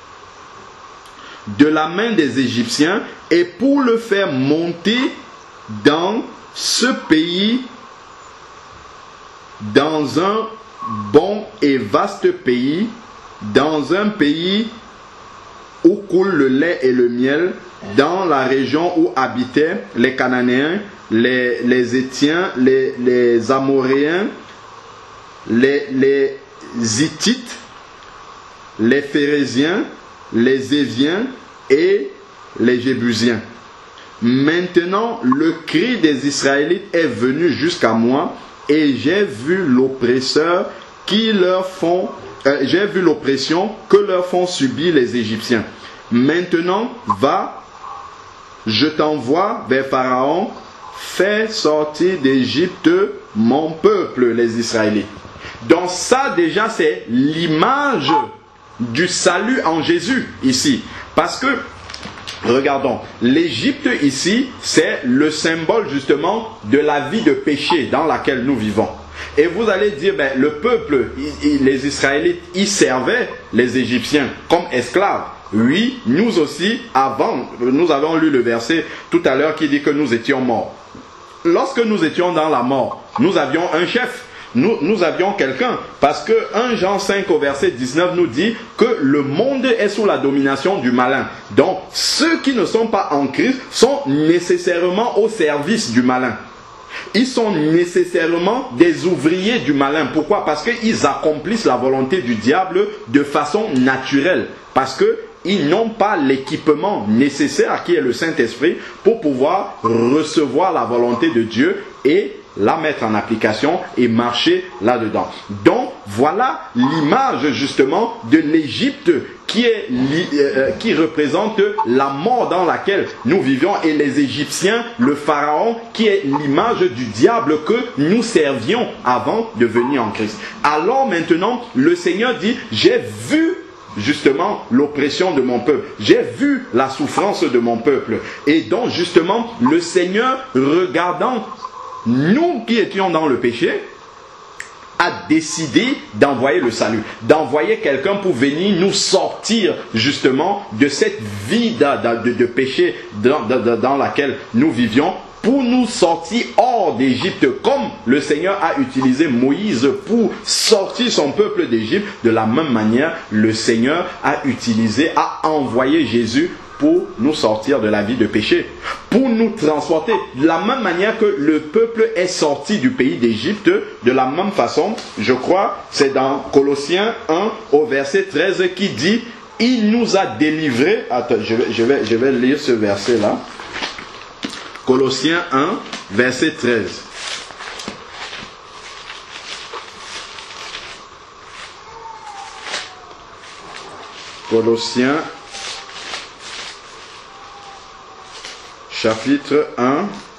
de la main des Égyptiens et pour le faire monter dans ce pays, dans un bon et vaste pays, dans un pays où coule le lait et le miel, dans la région où habitaient les Cananéens, les Hétiens, les Amoréens, les Hittites, les Phéréziens, les Éviens et les Jébusiens. Maintenant, le cri des Israélites est venu jusqu'à moi, et j'ai vu l'oppresseur qui leur font, j'ai vu l'oppression que leur font subir les Égyptiens. Maintenant, va, je t'envoie vers Pharaon, fais sortir d'Égypte mon peuple, les Israélites. Donc ça déjà c'est l'image du salut en Jésus ici. Parce que, regardons, l'Égypte ici, c'est le symbole justement de la vie de péché dans laquelle nous vivons. Et vous allez dire, ben, le peuple, les Israélites, ils servaient les Égyptiens comme esclaves. Oui, nous aussi, avant, nous avons lu le verset tout à l'heure qui dit que nous étions morts. Lorsque nous étions dans la mort, nous avions un chef. Nous avions quelqu'un, parce que 1 Jean 5 au verset 19 nous dit que le monde est sous la domination du malin. Donc, ceux qui ne sont pas en Christ sont nécessairement au service du malin. Ils sont nécessairement des ouvriers du malin. Pourquoi? Parce qu'ils accomplissent la volonté du diable de façon naturelle. Parce qu'ils n'ont pas l'équipement nécessaire qui est le Saint-Esprit pour pouvoir recevoir la volonté de Dieu et la mettre en application et marcher là-dedans. Donc, voilà l'image justement de l'Égypte qui représente la mort dans laquelle nous vivions, et les Égyptiens, le Pharaon, qui est l'image du diable que nous servions avant de venir en Christ. Alors maintenant, le Seigneur dit, j'ai vu justement l'oppression de mon peuple. J'ai vu la souffrance de mon peuple. Et donc justement, le Seigneur, regardant nous qui étions dans le péché, a décidé d'envoyer le salut, d'envoyer quelqu'un pour venir nous sortir justement de cette vie de péché dans laquelle nous vivions, pour nous sortir hors d'Égypte, comme le Seigneur a utilisé Moïse pour sortir son peuple d'Égypte. De la même manière, le Seigneur a envoyé Jésus pour nous sortir de la vie de péché, pour nous transporter. De la même manière que le peuple est sorti du pays d'Égypte, de la même façon, je crois, c'est dans Colossiens 1 au verset 13 qui dit, il nous a délivrés. Attends, je vais lire ce verset-là. Colossiens 1, verset 13. Colossiens chapitre 1,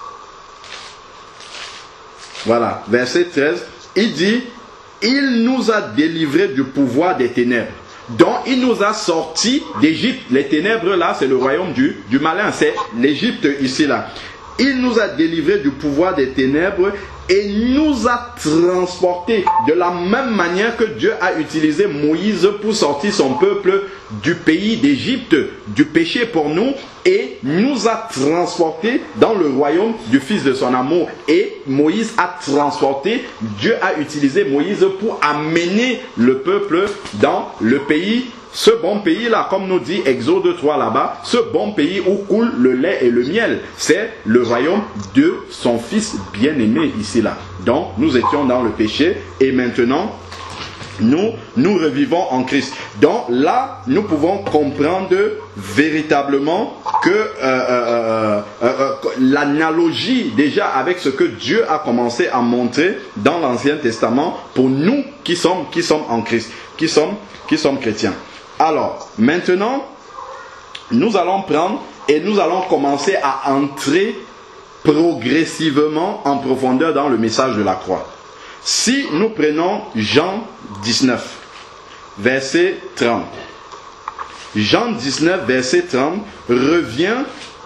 voilà, verset 13, il dit, il nous a délivrés du pouvoir des ténèbres. Donc, il nous a sortis d'Égypte. Les ténèbres, là, c'est le royaume du malin, c'est l'Égypte ici, là. Il nous a délivrés du pouvoir des ténèbres et nous a transportés de la même manière que Dieu a utilisé Moïse pour sortir son peuple du pays d'Égypte, du péché pour nous, et nous a transportés dans le royaume du Fils de son amour. Et Moïse a transporté, Dieu a utilisé Moïse pour amener le peuple dans le pays, ce bon pays-là, comme nous dit Exode 3 là-bas, ce bon pays où coule le lait et le miel, c'est le royaume de son Fils bien-aimé ici-là. Donc, nous étions dans le péché et maintenant, nous revivons en Christ. Donc là, nous pouvons comprendre véritablement que l'analogie déjà avec ce que Dieu a commencé à montrer dans l'Ancien Testament pour nous qui sommes en Christ, qui sommes chrétiens. Alors, maintenant, nous allons prendre et nous allons commencer à entrer progressivement en profondeur dans le message de la croix. Si nous prenons Jean 19, verset 30. Jean 19, verset 30 revient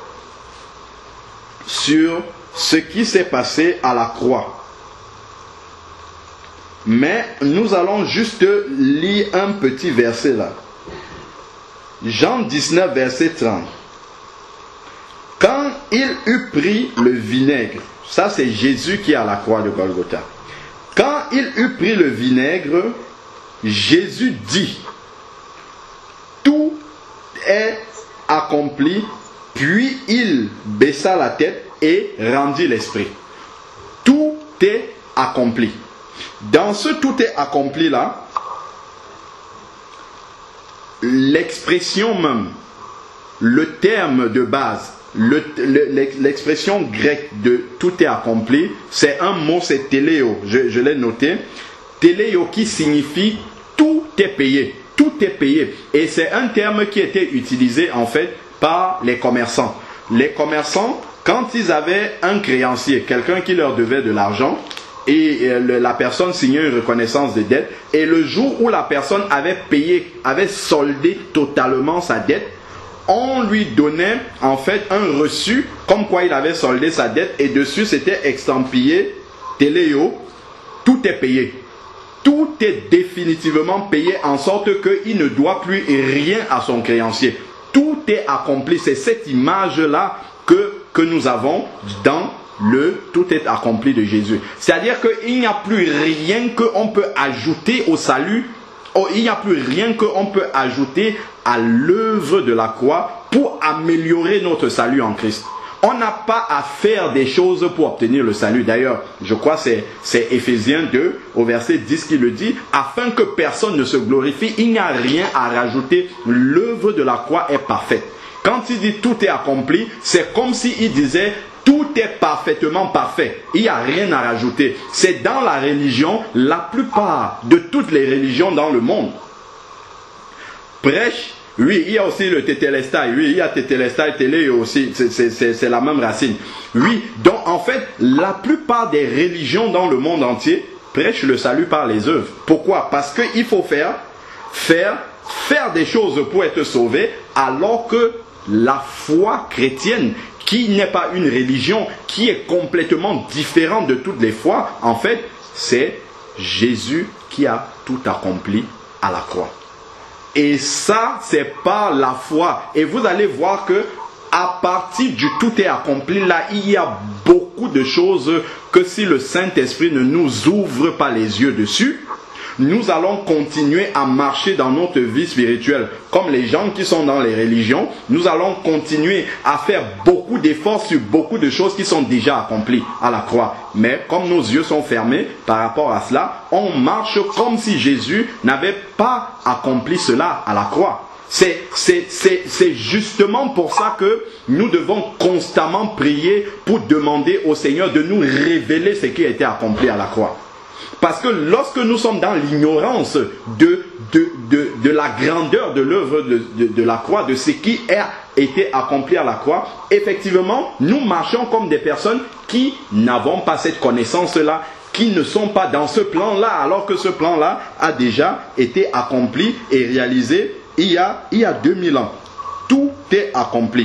sur ce qui s'est passé à la croix. Mais nous allons juste lire un petit verset là. Jean 19, verset 30. Quand il eut pris le vinaigre, ça c'est Jésus qui est à la croix de Golgotha. Quand il eut pris le vinaigre, Jésus dit, tout est accompli, puis il baissa la tête et rendit l'esprit. Tout est accompli. Dans ce tout est accompli là, l'expression même, le terme de base, l'expression grecque de tout est accompli, c'est un mot, c'est téléo, je l'ai noté. Téléo qui signifie tout est payé, tout est payé. Et c'est un terme qui était utilisé en fait par les commerçants. Les commerçants, quand ils avaient un créancier, quelqu'un qui leur devait de l'argent, et la personne signait une reconnaissance de dette, et le jour où la personne avait payé, avait soldé totalement sa dette, on lui donnait en fait un reçu comme quoi il avait soldé sa dette, et dessus c'était estampillé téléo, tout est payé. tout est définitivement payé en sorte qu'il ne doit plus rien à son créancier. Tout est accompli. C'est cette image-là que nous avons dans le tout est accompli de Jésus. C'est-à-dire qu'il n'y a plus rien qu'on peut ajouter au salut. Il n'y a plus rien qu'on peut ajouter à l'œuvre de la croix pour améliorer notre salut en Christ. On n'a pas à faire des choses pour obtenir le salut. D'ailleurs, je crois que c'est Éphésiens 2 au verset 10 qui le dit. Afin que personne ne se glorifie, il n'y a rien à rajouter. L'œuvre de la croix est parfaite. Quand il dit tout est accompli, c'est comme s'il disait tout est parfaitement parfait. Il n'y a rien à rajouter. C'est dans la religion, la plupart de toutes les religions dans le monde prêchent. Oui, il y a aussi le tétélestai. Oui, il y a tétélestai, télé aussi. C'est la même racine. Oui, donc en fait, la plupart des religions dans le monde entier prêchent le salut par les œuvres. Pourquoi? Parce qu'il faut faire des choses pour être sauvé, alors que la foi chrétienne, qui n'est pas une religion, qui est complètement différente de toutes les foi, en fait, c'est Jésus qui a tout accompli à la croix. Et ça, c'est par la foi. Et vous allez voir que à partir du tout est accompli, là, il y a beaucoup de choses que si le Saint-Esprit ne nous ouvre pas les yeux dessus, nous allons continuer à marcher dans notre vie spirituelle. Comme les gens qui sont dans les religions, nous allons continuer à faire beaucoup d'efforts sur beaucoup de choses qui sont déjà accomplies à la croix. Mais comme nos yeux sont fermés par rapport à cela, on marche comme si Jésus n'avait pas accompli cela à la croix. C'est justement pour ça que nous devons constamment prier pour demander au Seigneur de nous révéler ce qui a été accompli à la croix. Parce que lorsque nous sommes dans l'ignorance de la grandeur de l'œuvre de la croix, de ce qui a été accompli à la croix, effectivement, nous marchons comme des personnes qui n'avons pas cette connaissance-là, qui ne sont pas dans ce plan-là, alors que ce plan-là a déjà été accompli et réalisé il y a 2000 ans. Tout est accompli.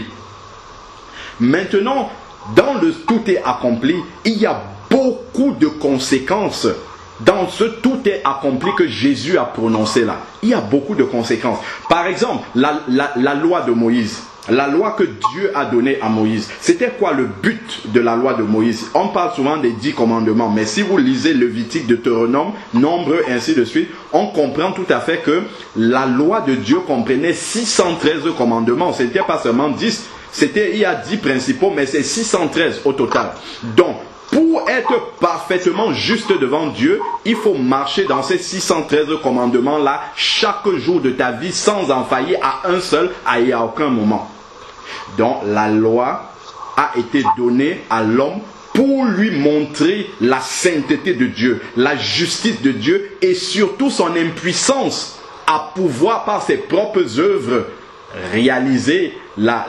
Maintenant, dans le tout est accompli, il y a beaucoup de conséquences. Dans ce tout est accompli que Jésus a prononcé là, il y a beaucoup de conséquences. Par exemple, la loi de Moïse, la loi que Dieu a donnée à Moïse. C'était quoi le but de la loi de Moïse? On parle souvent des 10 commandements, mais si vous lisez Lévitique, Deutéronome, Nombre, ainsi de suite, on comprend tout à fait que la loi de Dieu comprenait 613 commandements. Ce n'était pas seulement 10, il y a 10 principaux, mais c'est 613 au total. Donc, pour être parfaitement juste devant Dieu, il faut marcher dans ces 613 commandements-là chaque jour de ta vie sans en faillir à un seul, à aucun moment. Donc la loi a été donnée à l'homme pour lui montrer la sainteté de Dieu, la justice de Dieu et surtout son impuissance à pouvoir par ses propres œuvres réaliser la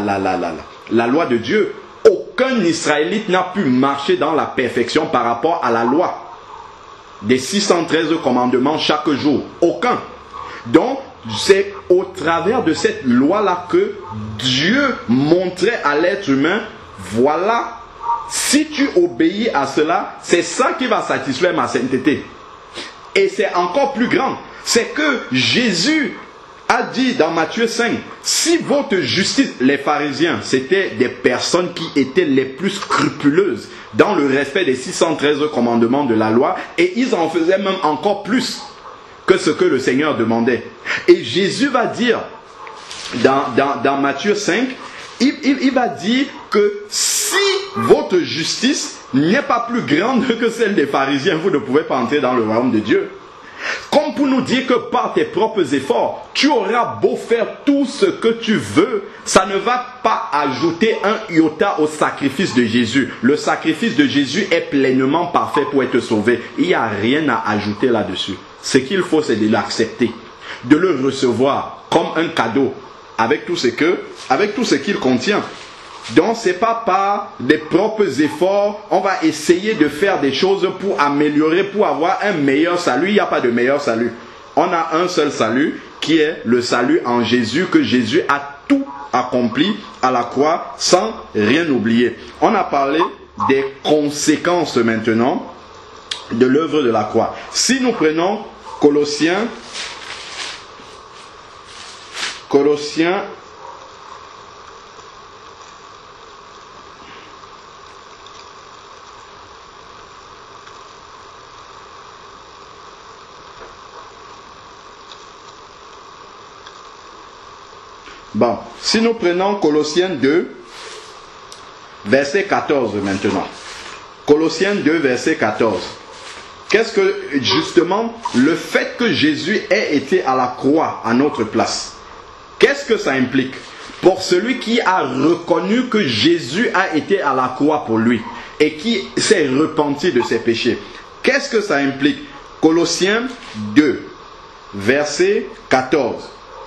loi de Dieu. Aucun Israélite n'a pu marcher dans la perfection par rapport à la loi des 613 commandements chaque jour. Aucun. Donc, c'est au travers de cette loi-là que Dieu montrait à l'être humain, voilà, si tu obéis à cela, c'est ça qui va satisfaire ma sainteté. Et c'est encore plus grand. C'est que Jésus a dit dans Matthieu 5, si votre justice, les pharisiens, c'était des personnes qui étaient les plus scrupuleuses dans le respect des 613 commandements de la loi, et ils en faisaient même encore plus que ce que le Seigneur demandait. Et Jésus va dire dans Matthieu 5, il va dire que si votre justice n'est pas plus grande que celle des pharisiens, vous ne pouvez pas entrer dans le royaume de Dieu. Comme pour nous dire que par tes propres efforts, tu auras beau faire tout ce que tu veux, ça ne va pas ajouter un iota au sacrifice de Jésus. Le sacrifice de Jésus est pleinement parfait pour être sauvé. Il n'y a rien à ajouter là-dessus. Ce qu'il faut, c'est de l'accepter, de le recevoir comme un cadeau, avec tout ce qu'il contient. Donc, ce n'est pas par des propres efforts, on va essayer de faire des choses pour améliorer, pour avoir un meilleur salut. Il n'y a pas de meilleur salut. On a un seul salut qui est le salut en Jésus, que Jésus a tout accompli à la croix sans rien oublier. On a parlé des conséquences maintenant. de l'œuvre de la croix. Si nous prenons Colossiens Bon, si nous prenons Colossiens 2, verset 14 maintenant. Colossiens 2, verset 14. Qu'est-ce que, justement, le fait que Jésus ait été à la croix à notre place, qu'est-ce que ça implique? Pour celui qui a reconnu que Jésus a été à la croix pour lui et qui s'est repenti de ses péchés, qu'est-ce que ça implique? Colossiens 2, verset 14.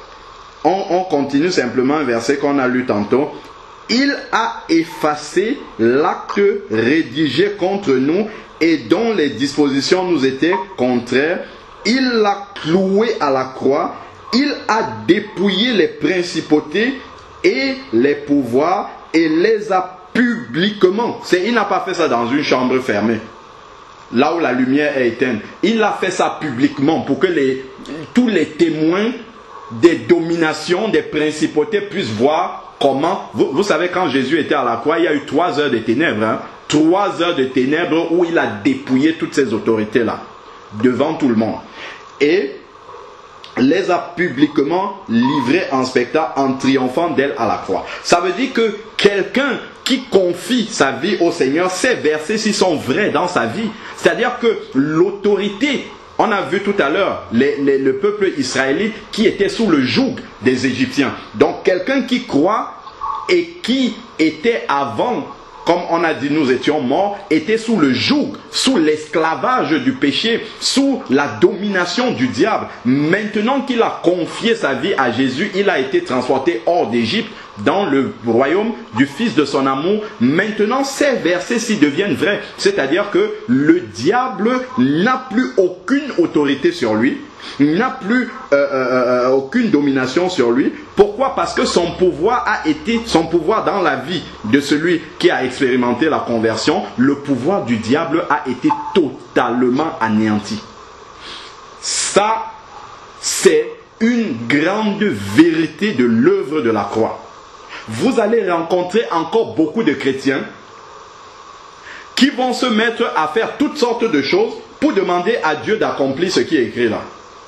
On continue simplement un verset qu'on a lu tantôt. Il a effacé l'acte rédigé contre nous et dont les dispositions nous étaient contraires. Il l'a cloué à la croix. Il a dépouillé les principautés et les pouvoirs et les a publiquement. Il n'a pas fait ça dans une chambre fermée, là où la lumière est éteinte. Il a fait ça publiquement pour que tous les témoins des dominations, des principautés puissent voir comment... Vous savez, quand Jésus était à la croix, il y a eu 3 heures de ténèbres. 3 heures de ténèbres où il a dépouillé toutes ces autorités-là, devant tout le monde. Et les a publiquement livrées en spectacle en triomphant d'elle à la croix. Ça veut dire que quelqu'un qui confie sa vie au Seigneur, ces versets s'ils sont vrais dans sa vie. C'est-à-dire que l'autorité... On a vu tout à l'heure le peuple israélite qui était sous le joug des Égyptiens. Donc quelqu'un qui croit et qui était avant, comme on a dit nous étions morts, était sous le joug, sous l'esclavage du péché, sous la domination du diable. Maintenant qu'il a confié sa vie à Jésus, il a été transporté hors d'Égypte, dans le royaume du Fils de son amour. Maintenant, ces versets-ci deviennent vrais. C'est-à-dire que le diable n'a plus aucune autorité sur lui, n'a plus aucune domination sur lui. Pourquoi? Parce que son pouvoir dans la vie de celui qui a expérimenté la conversion, le pouvoir du diable a été totalement anéanti. Ça, c'est une grande vérité de l'œuvre de la croix. Vous allez rencontrer encore beaucoup de chrétiens qui vont se mettre à faire toutes sortes de choses pour demander à Dieu d'accomplir ce qui est écrit là.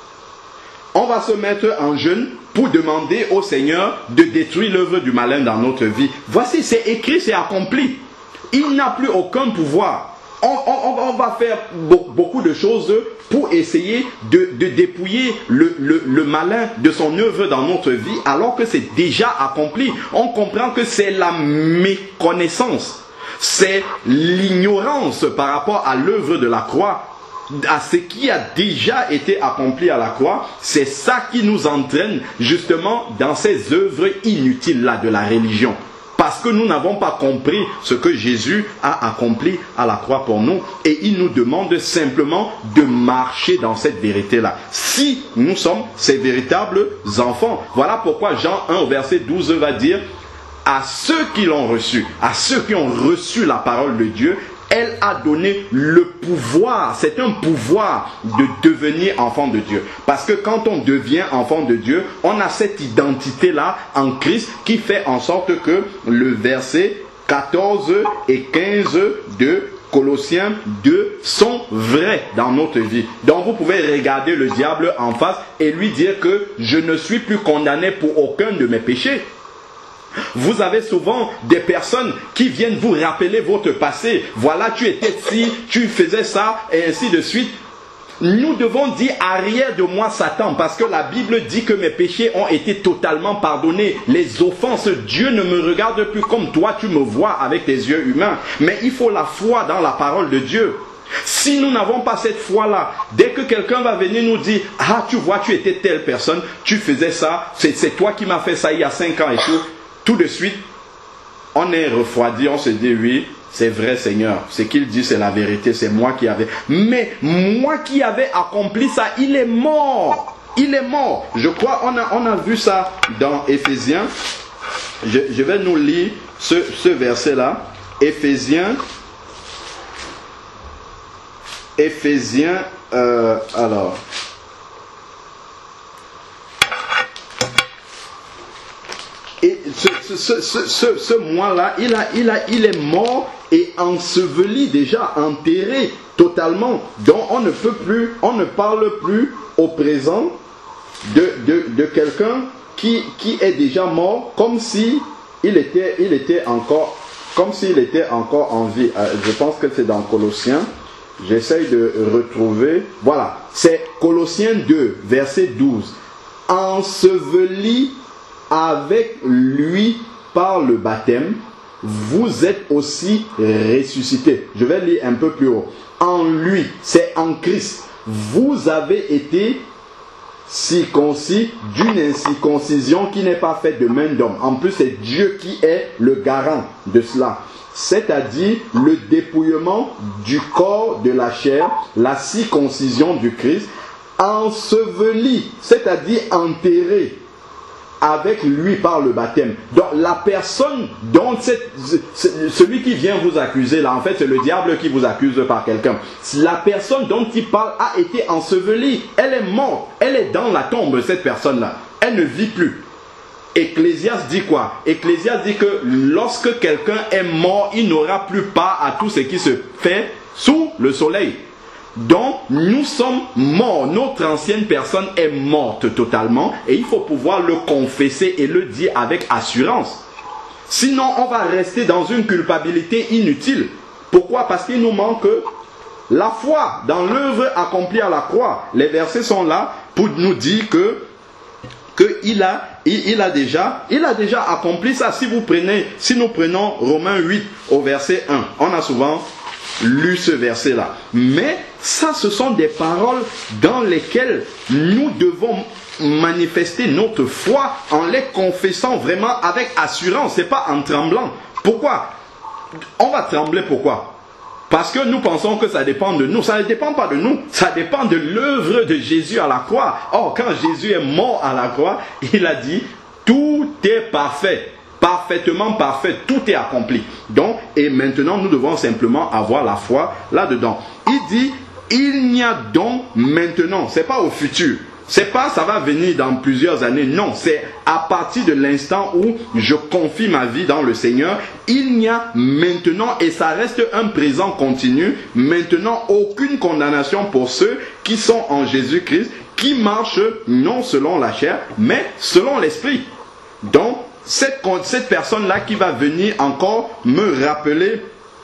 On va se mettre en jeûne pour demander au Seigneur de détruire l'œuvre du malin dans notre vie. Voici, c'est écrit, c'est accompli. Il n'a plus aucun pouvoir. On va faire beaucoup de choses pour essayer de dépouiller le malin de son œuvre dans notre vie, alors que c'est déjà accompli. On comprend que c'est la méconnaissance, c'est l'ignorance par rapport à l'œuvre de la croix, à ce qui a déjà été accompli à la croix. C'est ça qui nous entraîne justement dans ces œuvres inutiles-là de la religion. Parce que nous n'avons pas compris ce que Jésus a accompli à la croix pour nous. Et il nous demande simplement de marcher dans cette vérité-là. Si nous sommes ces véritables enfants. Voilà pourquoi Jean 1 au verset 12 va dire: à ceux qui l'ont reçu, à ceux qui ont reçu la parole de Dieu, elle a donné le pouvoir. C'est un pouvoir de devenir enfant de Dieu. Parce que quand on devient enfant de Dieu, on a cette identité-là en Christ qui fait en sorte que le verset 14 et 15 de Colossiens 2 sont vrais dans notre vie. Donc vous pouvez regarder le diable en face et lui dire que je ne suis plus condamné pour aucun de mes péchés. Vous avez souvent des personnes qui viennent vous rappeler votre passé. Voilà, tu étais ci, tu faisais ça, et ainsi de suite. Nous devons dire arrière de moi Satan, parce que la Bible dit que mes péchés ont été totalement pardonnés. Les offenses, Dieu ne me regarde plus comme toi tu me vois avec tes yeux humains. Mais il faut la foi dans la parole de Dieu. Si nous n'avons pas cette foi-là, dès que quelqu'un va venir nous dire « Ah, tu vois, tu étais telle personne, tu faisais ça, c'est toi qui m'as fait ça il y a 5 ans et tout de suite, on est refroidi, on se dit oui, c'est vrai Seigneur, ce qu'il dit c'est la vérité, c'est moi qui avais. Mais moi qui avais accompli ça, il est mort. Il est mort. Je crois, on a vu ça dans Éphésiens. Je vais nous lire ce verset-là. Éphésiens Éphésiens, alors. Et ce moi-là, il est mort et enseveli déjà, enterré totalement. Donc on ne parle plus au présent de quelqu'un qui est déjà mort, comme si il était encore en vie. Je pense que c'est dans Colossiens. J'essaye de retrouver. Voilà, c'est Colossiens 2, verset 12. Enseveli avec lui par le baptême, vous êtes aussi ressuscités. Je vais lire un peu plus haut. En lui, c'est en Christ. Vous avez été circoncis d'une incirconcision qui n'est pas faite de main d'homme. En plus, c'est Dieu qui est le garant de cela. C'est-à-dire le dépouillement du corps de la chair, la circoncision du Christ, enseveli, c'est-à-dire enterré avec lui par le baptême. Donc la personne dont celui qui vient vous accuser là, en fait c'est le diable qui vous accuse par quelqu'un. La personne dont il parle a été ensevelie, elle est morte, elle est dans la tombe, cette personne-là, elle ne vit plus. Ecclésiaste dit quoi? Ecclésiaste dit que lorsque quelqu'un est mort, il n'aura plus part à tout ce qui se fait sous le soleil. Donc, nous sommes morts. Notre ancienne personne est morte totalement. Et il faut pouvoir le confesser et le dire avec assurance. Sinon, on va rester dans une culpabilité inutile. Pourquoi? Parce qu'il nous manque la foi dans l'œuvre accomplie à la croix. Les versets sont là pour nous dire qu'il a déjà accompli ça. Si nous prenons Romains 8 au verset 1, on a souvent lu ce verset-là. Mais ça, ce sont des paroles dans lesquelles nous devons manifester notre foi en les confessant vraiment avec assurance. Ce n'est pas en tremblant. Pourquoi? On va trembler, pourquoi? Parce que nous pensons que ça dépend de nous. Ça ne dépend pas de nous. Ça dépend de l'œuvre de Jésus à la croix. Or, quand Jésus est mort à la croix, il a dit, tout est parfait. Parfaitement parfait, tout est accompli. Donc, et maintenant, nous devons simplement avoir la foi là-dedans. Il dit, il n'y a donc maintenant, c'est pas au futur, c'est pas ça va venir dans plusieurs années, non, c'est à partir de l'instant où je confie ma vie dans le Seigneur, il n'y a maintenant, et ça reste un présent continu, maintenant aucune condamnation pour ceux qui sont en Jésus-Christ, qui marchent non selon la chair, mais selon l'esprit. Donc, cette personne-là qui va venir encore me rappeler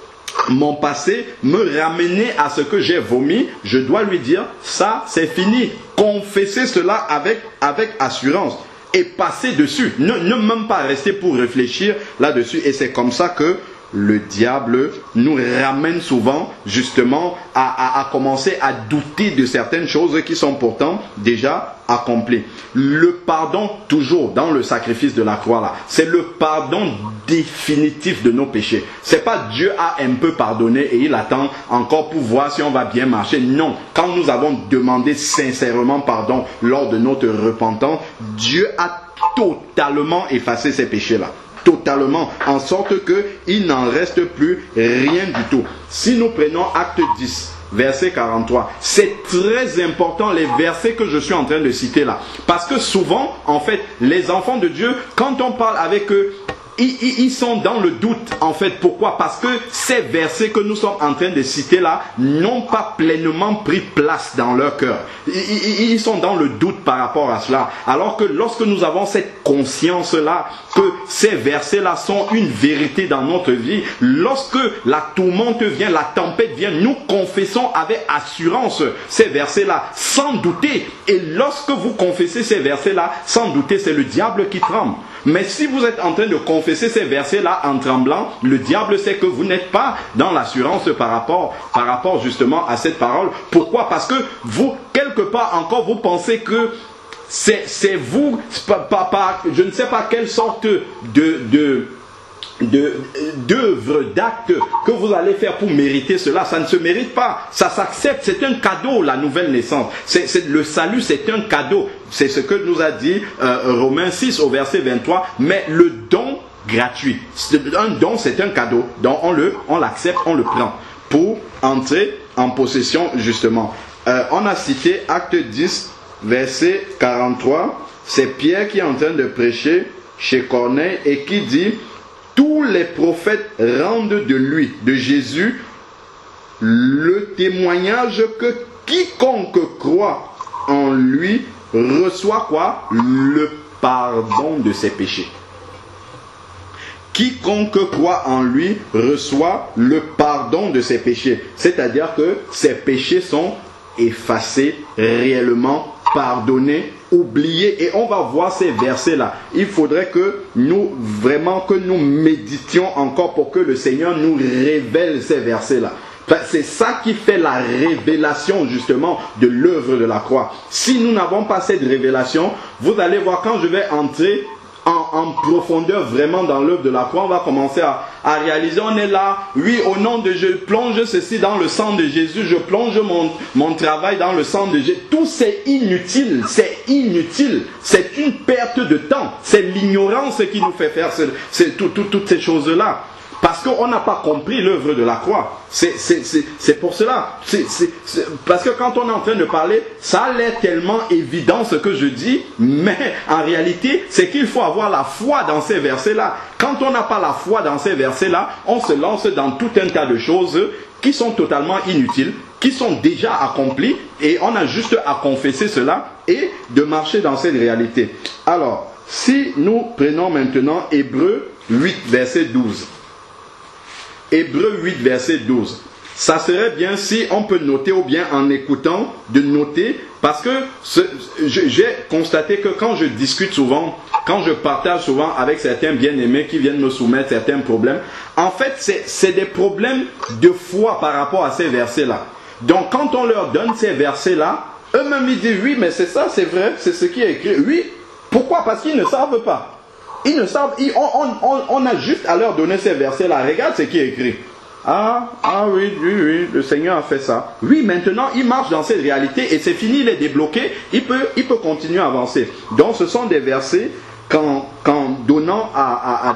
mon passé, me ramener à ce que j'ai vomi, je dois lui dire, ça c'est fini. Confessez cela avec assurance et passer dessus. Ne même pas rester pour réfléchir là-dessus. Et c'est comme ça que le diable nous ramène souvent justement à commencer à douter de certaines choses qui sont pourtant déjà accomplies. Le pardon toujours dans le sacrifice de la croix là, c'est le pardon définitif de nos péchés. C'est pas Dieu a un peu pardonné et il attend encore pour voir si on va bien marcher. Non, quand nous avons demandé sincèrement pardon lors de notre repentance, Dieu a totalement effacé ces péchés là. Totalement, en sorte qu'il n'en reste plus rien du tout. Si nous prenons Acte 10, verset 43, c'est très important les versets que je suis en train de citer là. Parce que souvent, en fait, les enfants de Dieu, quand on parle avec eux, ils sont dans le doute en fait. Pourquoi? Parce que ces versets que nous sommes en train de citer là n'ont pas pleinement pris place dans leur cœur. Ils sont dans le doute par rapport à cela. Alors que lorsque nous avons cette conscience là que ces versets là sont une vérité dans notre vie, lorsque la tourmente vient, la tempête vient, nous confessons avec assurance ces versets là sans douter. Et lorsque vous confessez ces versets là sans douter, c'est le diable qui tremble. Mais si vous êtes en train de confesser ces versets-là en tremblant, le diable sait que vous n'êtes pas dans l'assurance par rapport justement à cette parole. Pourquoi? Parce que vous, quelque part encore, vous pensez que c'est vous, je ne sais pas quelle sorte d'œuvre, d'acte que vous allez faire pour mériter cela. Ça ne se mérite pas, ça s'accepte, c'est un cadeau la nouvelle naissance, le salut c'est un cadeau, c'est ce que nous a dit Romains 6 au verset 23, mais le don gratuit, un don c'est un cadeau, donc on l'accepte, on le prend pour entrer en possession justement. On a cité Acte 10, verset 43. C'est Pierre qui est en train de prêcher chez Corneille et qui dit: tous les prophètes rendent de lui, de Jésus, le témoignage que quiconque croit en lui reçoit quoi? Le pardon de ses péchés. Quiconque croit en lui reçoit le pardon de ses péchés. C'est-à-dire que ses péchés sont effacés, réellement pardonnés, oubliés. Et on va voir ces versets-là. Il faudrait que nous méditions encore pour que le Seigneur nous révèle ces versets-là. C'est ça qui fait la révélation justement de l'œuvre de la croix. Si nous n'avons pas cette révélation, vous allez voir, quand je vais entrer en profondeur vraiment dans l'œuvre de la croix, on va commencer à réaliser, on est là, oui, au nom de Jésus, je plonge ceci dans le sang de Jésus, je plonge mon travail dans le sang de Jésus. Tout c'est inutile, c'est une perte de temps, c'est l'ignorance qui nous fait faire toutes ces choses-là. Parce qu'on n'a pas compris l'œuvre de la croix. C'est pour cela. Parce que quand on est en train de parler, ça a l'air tellement évident ce que je dis, mais en réalité, c'est qu'il faut avoir la foi dans ces versets-là. Quand on n'a pas la foi dans ces versets-là, on se lance dans tout un tas de choses qui sont totalement inutiles, qui sont déjà accomplies, et on a juste à confesser cela et de marcher dans cette réalité. Alors, si nous prenons maintenant Hébreux 8, verset 12. Hébreux 8, verset 12. Ça serait bien si on peut noter, ou bien en écoutant, de noter, parce que j'ai constaté que quand je discute souvent, quand je partage souvent avec certains bien-aimés qui viennent me soumettre certains problèmes, en fait, c'est des problèmes de foi par rapport à ces versets-là. Donc, quand on leur donne ces versets-là, eux-mêmes ils disent, oui, mais c'est ça, c'est vrai, c'est ce qui est écrit. Oui, pourquoi? Parce qu'ils ne savent pas. Ils ne savent, on a juste à leur donner ces versets-là. Regarde ce qui est écrit. Oui, le Seigneur a fait ça. Oui, maintenant, il marche dans cette réalité et c'est fini, il est débloqué. Il peut continuer à avancer. Donc, ce sont des versets qu'en donnant à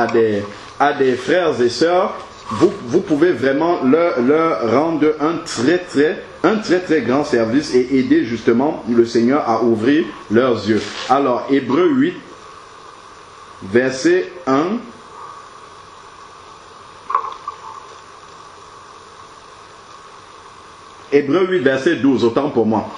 des frères et sœurs, vous pouvez vraiment leur rendre un très grand service et aider justement le Seigneur à ouvrir leurs yeux. Alors, Hébreux 8, verset 1. Hébreux 8, verset 12, autant pour moi.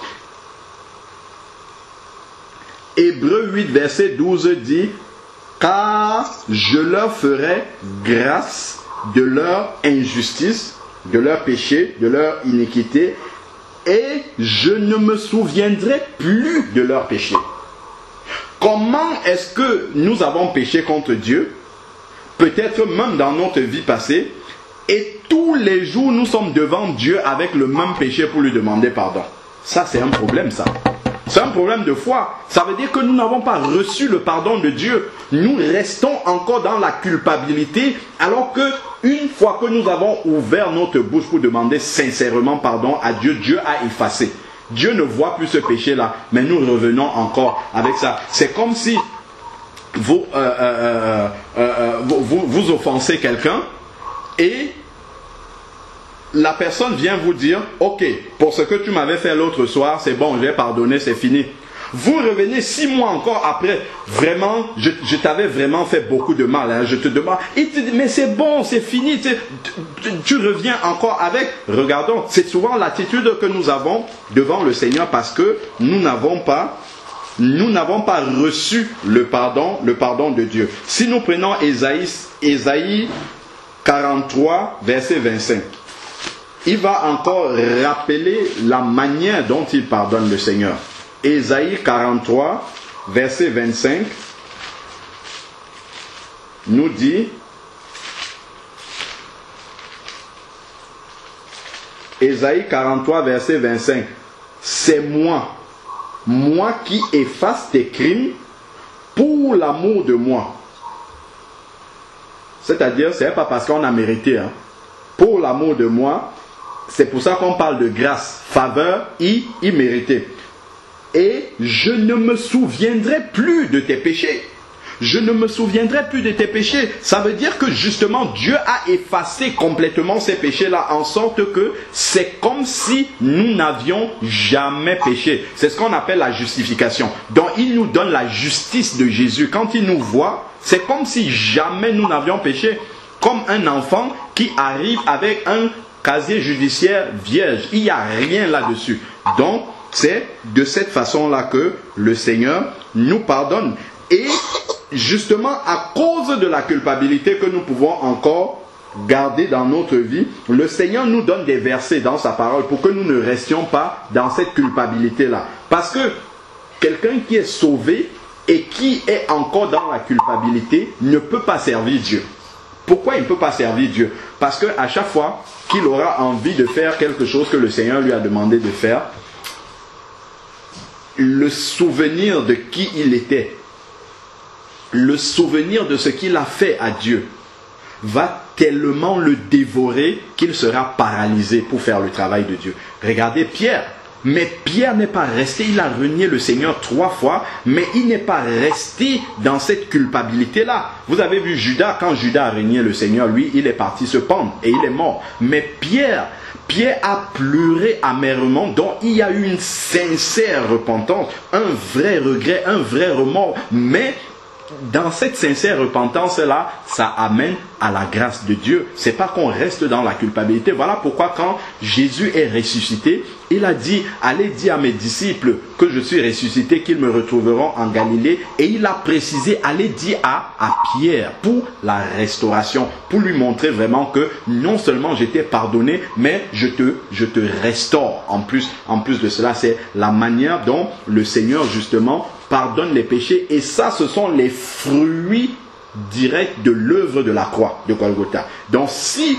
Hébreux 8, verset 12 dit: car je leur ferai grâce de leur injustice, de leur péché, de leur iniquité, et je ne me souviendrai plus de leur péché. Comment est-ce que nous avons péché contre Dieu? Peut-être même dans notre vie passée. Et tous les jours, nous sommes devant Dieu avec le même péché pour lui demander pardon. Ça, c'est un problème, ça. C'est un problème de foi. Ça veut dire que nous n'avons pas reçu le pardon de Dieu. Nous restons encore dans la culpabilité, alors que une fois que nous avons ouvert notre bouche pour demander sincèrement pardon à Dieu, Dieu a effacé. Dieu ne voit plus ce péché-là, mais nous revenons encore avec ça. C'est comme si vous offensez quelqu'un et la personne vient vous dire, ok, pour ce que tu m'avais fait l'autre soir, c'est bon, j'ai pardonné, c'est fini. Vous revenez 6 mois encore après, vraiment, je t'avais vraiment fait beaucoup de mal, hein, je te demande, il te dit, mais c'est bon, c'est fini, tu reviens encore avec, regardons, c'est souvent l'attitude que nous avons devant le Seigneur parce que nous n'avons pas reçu le pardon de Dieu. Si nous prenons Ésaïe 43, verset 25, il va encore rappeler la manière dont il pardonne le Seigneur. Ésaïe 43, verset 25, nous dit, Ésaïe 43, verset 25, c'est moi qui efface tes crimes pour l'amour de moi. C'est-à-dire, ce n'est pas parce qu'on a mérité, hein. Pour l'amour de moi, c'est pour ça qu'on parle de grâce, faveur imméritée. Et je ne me souviendrai plus de tes péchés. je ne me souviendrai plus de tes péchés. Ça veut dire que justement Dieu a effacé complètement ces péchés-là, en sorte que c'est comme si nous n'avions jamais péché. C'est ce qu'on appelle la justification. Donc il nous donne la justice de Jésus. Quand il nous voit, c'est comme si jamais nous n'avions péché. Comme un enfant qui arrive avec un casier judiciaire vierge. Il n'y a rien là-dessus. Donc, c'est de cette façon-là que le Seigneur nous pardonne. Et justement, à cause de la culpabilité que nous pouvons encore garder dans notre vie, le Seigneur nous donne des versets dans sa parole pour que nous ne restions pas dans cette culpabilité-là. Parce que quelqu'un qui est sauvé et qui est encore dans la culpabilité ne peut pas servir Dieu. Pourquoi il ne peut pas servir Dieu? Parce qu'à chaque fois qu'il aura envie de faire quelque chose que le Seigneur lui a demandé de faire, le souvenir de qui il était, le souvenir de ce qu'il a fait à Dieu, va tellement le dévorer qu'il sera paralysé pour faire le travail de Dieu. Regardez Pierre. Mais Pierre n'est pas resté, il a renié le Seigneur 3 fois, mais il n'est pas resté dans cette culpabilité-là. Vous avez vu Judas, quand Judas a renié le Seigneur, lui, il est parti se pendre et il est mort. Mais Pierre a pleuré amèrement, donc il y a eu une sincère repentance, un vrai regret, un vrai remords, mais dans cette sincère repentance-là, ça amène à la grâce de Dieu. C'est pas qu'on reste dans la culpabilité. Voilà pourquoi quand Jésus est ressuscité, il a dit, allez dire à mes disciples que je suis ressuscité, qu'ils me retrouveront en Galilée. Et il a précisé, allez dire à Pierre pour la restauration, pour lui montrer vraiment que non seulement j'étais pardonné, mais je te restaure. En plus de cela, c'est la manière dont le Seigneur justement pardonne les péchés. Et ça, ce sont les fruits directs de l'œuvre de la croix de Golgotha. Donc si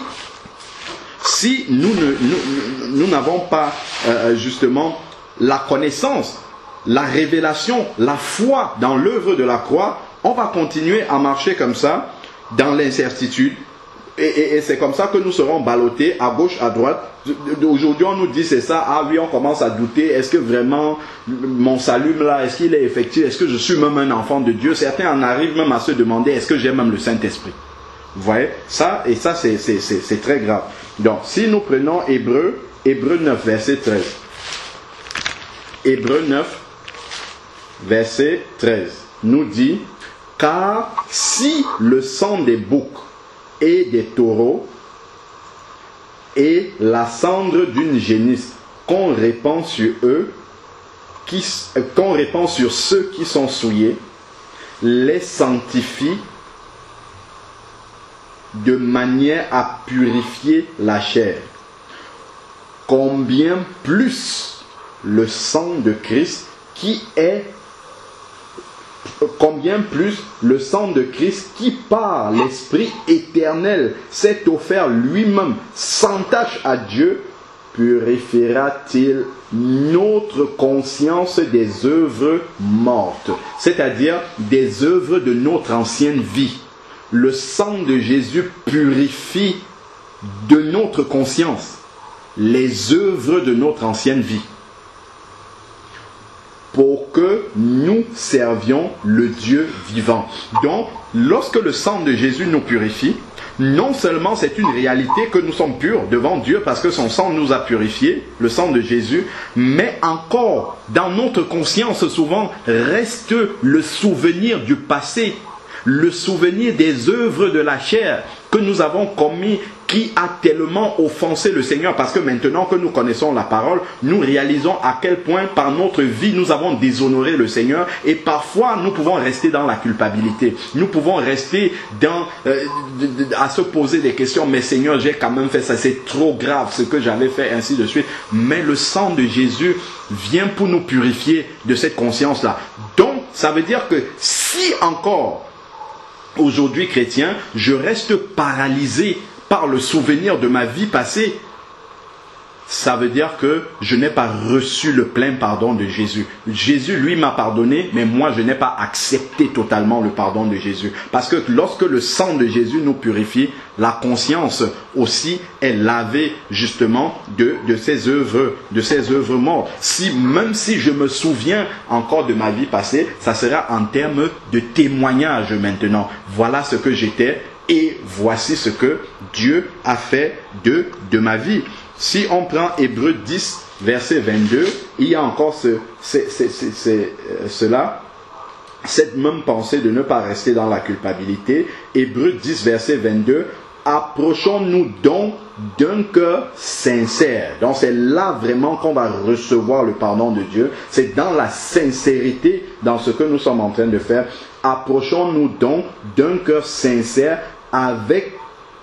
nous n'avons pas justement la connaissance, la révélation, la foi dans l'œuvre de la croix, on va continuer à marcher comme ça dans l'incertitude. Et c'est comme ça que nous serons ballottés à gauche, à droite. Aujourd'hui, on nous dit c'est ça. Ah oui, on commence à douter. Est-ce que vraiment mon salut là, est-ce qu'il est effectif? Est-ce que je suis même un enfant de Dieu? Certains en arrivent même à se demander est-ce que j'ai même le Saint-Esprit? Vous voyez ça? Et ça, c'est très grave. Donc, si nous prenons Hébreux 9, verset 13. Hébreux 9, verset 13, nous dit car si le sang des boucs et des taureaux et la cendre d'une génisse qu'on répand sur eux, qu'on répand sur ceux qui sont souillés, les sanctifie de manière à purifier la chair. Combien plus le sang de Christ combien plus le sang de Christ qui par l'Esprit éternel s'est offert lui-même sans tache à Dieu, purifiera-t-il notre conscience des œuvres mortes, c'est-à-dire des œuvres de notre ancienne vie. Le sang de Jésus purifie de notre conscience les œuvres de notre ancienne vie, pour que nous servions le Dieu vivant. Donc, lorsque le sang de Jésus nous purifie, non seulement c'est une réalité que nous sommes purs devant Dieu parce que son sang nous a purifiés, le sang de Jésus, mais encore dans notre conscience souvent reste le souvenir du passé, le souvenir des œuvres de la chair que nous avons commis, qui a tellement offensé le Seigneur, parce que maintenant que nous connaissons la parole, nous réalisons à quel point par notre vie nous avons déshonoré le Seigneur, et parfois nous pouvons rester dans la culpabilité, nous pouvons rester à se poser des questions, mais Seigneur, j'ai quand même fait ça, c'est trop grave ce que j'avais fait, ainsi de suite. Mais le sang de Jésus vient pour nous purifier de cette conscience-là. Donc, ça veut dire que si encore aujourd'hui chrétien, je reste paralysé par le souvenir de ma vie passée, ça veut dire que je n'ai pas reçu le plein pardon de Jésus. Jésus, lui, m'a pardonné, mais moi, je n'ai pas accepté totalement le pardon de Jésus. Parce que lorsque le sang de Jésus nous purifie, la conscience aussi est lavée justement de ses œuvres mortes. Même si je me souviens encore de ma vie passée, ça sera en termes de témoignage maintenant. Voilà ce que j'étais et voici ce que Dieu a fait de ma vie. Si on prend Hébreux 10, verset 22, il y a encore cela, cette même pensée de ne pas rester dans la culpabilité. Hébreux 10, verset 22, approchons-nous donc d'un cœur sincère. Donc c'est là vraiment qu'on va recevoir le pardon de Dieu. C'est dans la sincérité, dans ce que nous sommes en train de faire. Approchons-nous donc d'un cœur sincère avec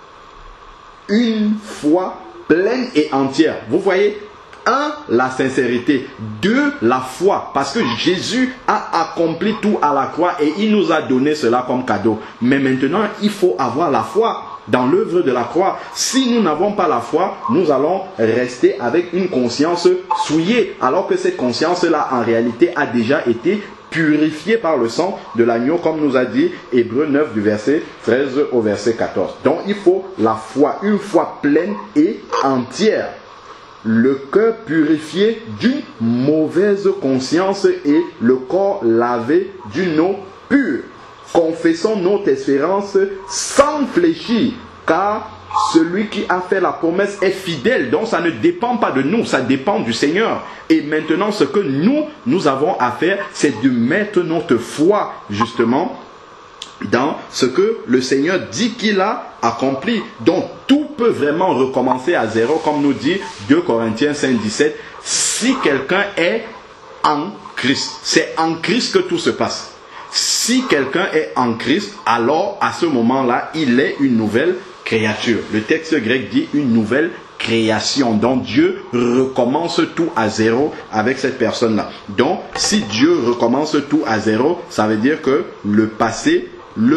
une foi pleine et entière. Vous voyez, 1, la sincérité. 2, la foi. Parce que Jésus a accompli tout à la croix et il nous a donné cela comme cadeau. Mais maintenant, il faut avoir la foi dans l'œuvre de la croix. Si nous n'avons pas la foi, nous allons rester avec une conscience souillée. Alors que cette conscience-là, en réalité, a déjà été purifié par le sang de l'agneau, comme nous a dit Hébreux 9 du verset 13 au verset 14. Donc il faut la foi, une foi pleine et entière. Le cœur purifié d'une mauvaise conscience et le corps lavé d'une eau pure. Confessons notre espérance sans fléchir, car celui qui a fait la promesse est fidèle. Donc ça ne dépend pas de nous, ça dépend du Seigneur. Et maintenant, ce que nous avons à faire, c'est de mettre notre foi justement dans ce que le Seigneur dit qu'il a accompli. Donc tout peut vraiment recommencer à zéro, comme nous dit 2 Corinthiens 5:17. Si quelqu'un est en Christ, c'est en Christ que tout se passe. Si quelqu'un est en Christ, alors à ce moment-là, il est une nouvelle créature. Le texte grec dit une nouvelle création. Donc Dieu recommence tout à zéro avec cette personne-là. Donc si Dieu recommence tout à zéro, ça veut dire que le passé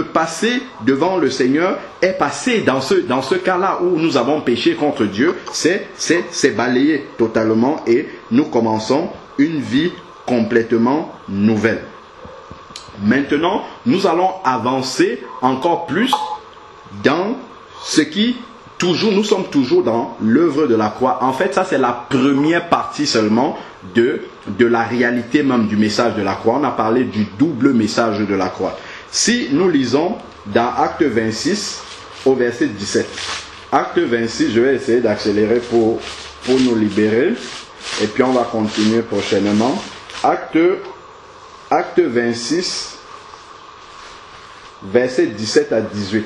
devant le Seigneur est passé. Dans ce cas-là où nous avons péché contre Dieu, c'est balayé totalement et nous commençons une vie complètement nouvelle. Maintenant, nous allons avancer encore plus dans ce qui, nous sommes toujours dans l'œuvre de la croix. En fait, ça c'est la première partie seulement de la réalité même du message de la croix. On a parlé du double message de la croix. Si nous lisons dans Acte 26 au verset 17. Acte 26, je vais essayer d'accélérer pour nous libérer. Et puis on va continuer prochainement. Acte 26, verset 17 à 18.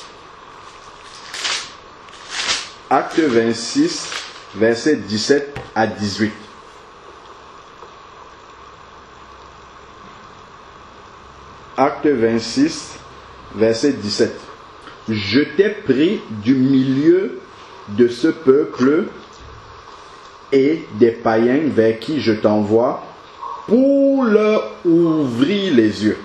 Acte 26, verset 17 à 18. Acte 26, verset 17. Je t'ai pris du milieu de ce peuple et des païens vers qui je t'envoie pour leur ouvrir les yeux,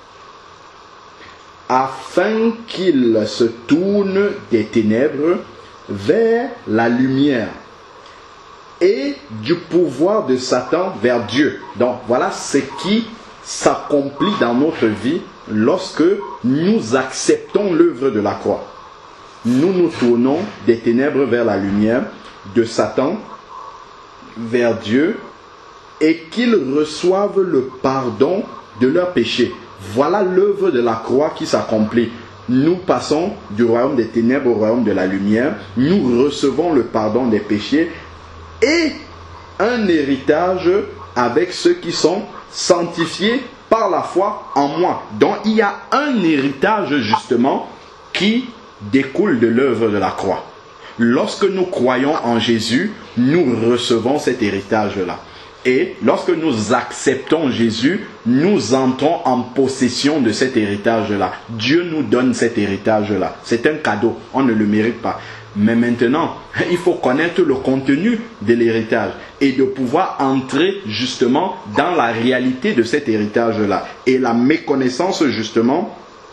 afin qu'ils se tournent des ténèbres vers la lumière et du pouvoir de Satan vers Dieu. Donc voilà ce qui s'accomplit dans notre vie lorsque nous acceptons l'œuvre de la croix. Nous nous tournons des ténèbres vers la lumière, de Satan vers Dieu, et qu'ils reçoivent le pardon de leurs péchés. Voilà l'œuvre de la croix qui s'accomplit. Nous passons du royaume des ténèbres au royaume de la lumière. Nous recevons le pardon des péchés et un héritage avec ceux qui sont sanctifiés par la foi en moi. Donc il y a un héritage justement qui découle de l'œuvre de la croix. Lorsque nous croyons en Jésus, nous recevons cet héritage-là. Et lorsque nous acceptons Jésus, nous entrons en possession de cet héritage-là. Dieu nous donne cet héritage-là. C'est un cadeau, on ne le mérite pas. Mais maintenant, il faut connaître le contenu de l'héritage et de pouvoir entrer justement dans la réalité de cet héritage-là. Et la méconnaissance justement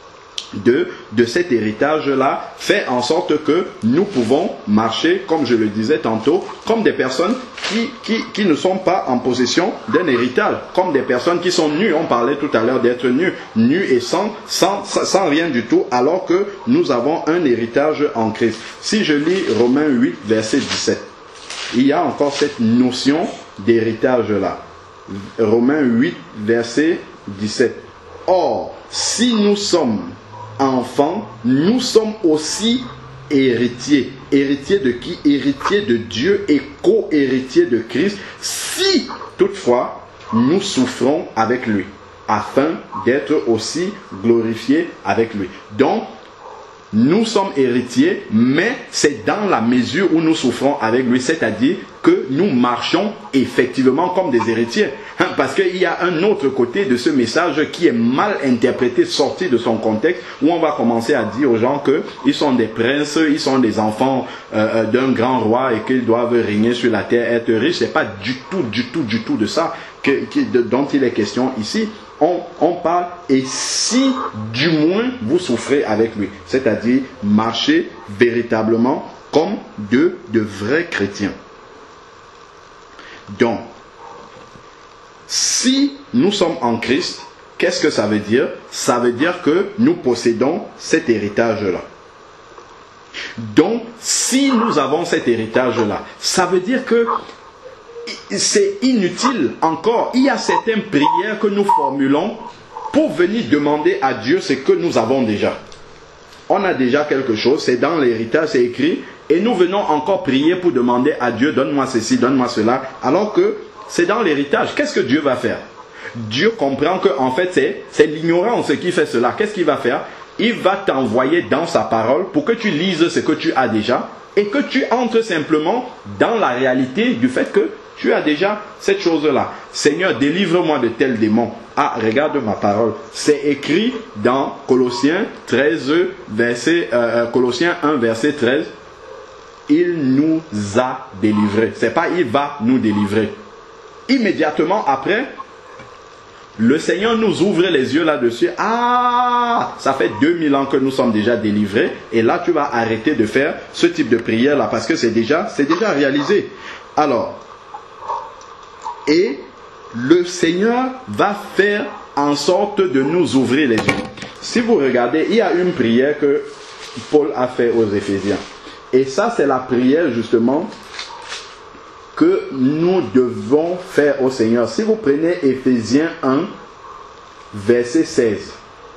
de cet héritage-là fait en sorte que nous pouvons marcher, comme je le disais tantôt, comme des personnes qui ne sont pas en possession d'un héritage, comme des personnes qui sont nues. On parlait tout à l'heure d'être nues et sans rien du tout, alors que nous avons un héritage en Christ. Si je lis Romains 8, verset 17, il y a encore cette notion d'héritage-là. Romains 8, verset 17. Or, si nous sommes enfants, nous sommes aussi héritiers. Héritiers de qui? Héritiers de Dieu et co-héritiers de Christ, si toutefois nous souffrons avec lui, afin d'être aussi glorifiés avec lui. Donc, nous sommes héritiers, mais c'est dans la mesure où nous souffrons avec lui, c'est-à-dire que nous marchons effectivement comme des héritiers. Parce qu'il y a un autre côté de ce message qui est mal interprété, sorti de son contexte, où on va commencer à dire aux gens qu'ils sont des princes, ils sont des enfants d'un grand roi et qu'ils doivent régner sur la terre, être riches. C'est pas du tout de ça dont il est question ici. On parle, et si du moins vous souffrez avec lui, c'est-à-dire marcher véritablement comme de vrais chrétiens. Donc, si nous sommes en Christ, qu'est-ce que ça veut dire? Ça veut dire que nous possédons cet héritage-là. Donc, si nous avons cet héritage-là, ça veut dire que c'est inutile encore. Il y a certaines prières que nous formulons pour venir demander à Dieu ce que nous avons déjà. On a déjà quelque chose, c'est dans l'héritage, c'est écrit, et nous venons encore prier pour demander à Dieu, donne-moi ceci, donne-moi cela, alors que c'est dans l'héritage. Qu'est-ce que Dieu va faire? Dieu comprend que en fait c'est l'ignorance qui fait cela. Qu'est-ce qu'il va faire? Il va t'envoyer dans sa parole pour que tu lises ce que tu as déjà et que tu entres simplement dans la réalité du fait que tu as déjà cette chose-là. Seigneur, délivre-moi de tels démons. Ah, regarde ma parole. C'est écrit dans Colossiens 13, Colossiens 1, verset 13. Il nous a délivrés. C'est pas il va nous délivrer. Immédiatement après, le Seigneur nous ouvre les yeux là-dessus. Ah, ça fait 2000 ans que nous sommes déjà délivrés. Et là, tu vas arrêter de faire ce type de prière-là parce que c'est déjà réalisé. Alors, et le Seigneur va faire en sorte de nous ouvrir les yeux. Si vous regardez, il y a une prière que Paul a fait aux Éphésiens. Et ça, c'est la prière justement que nous devons faire au Seigneur. Si vous prenez Éphésiens 1, verset 16.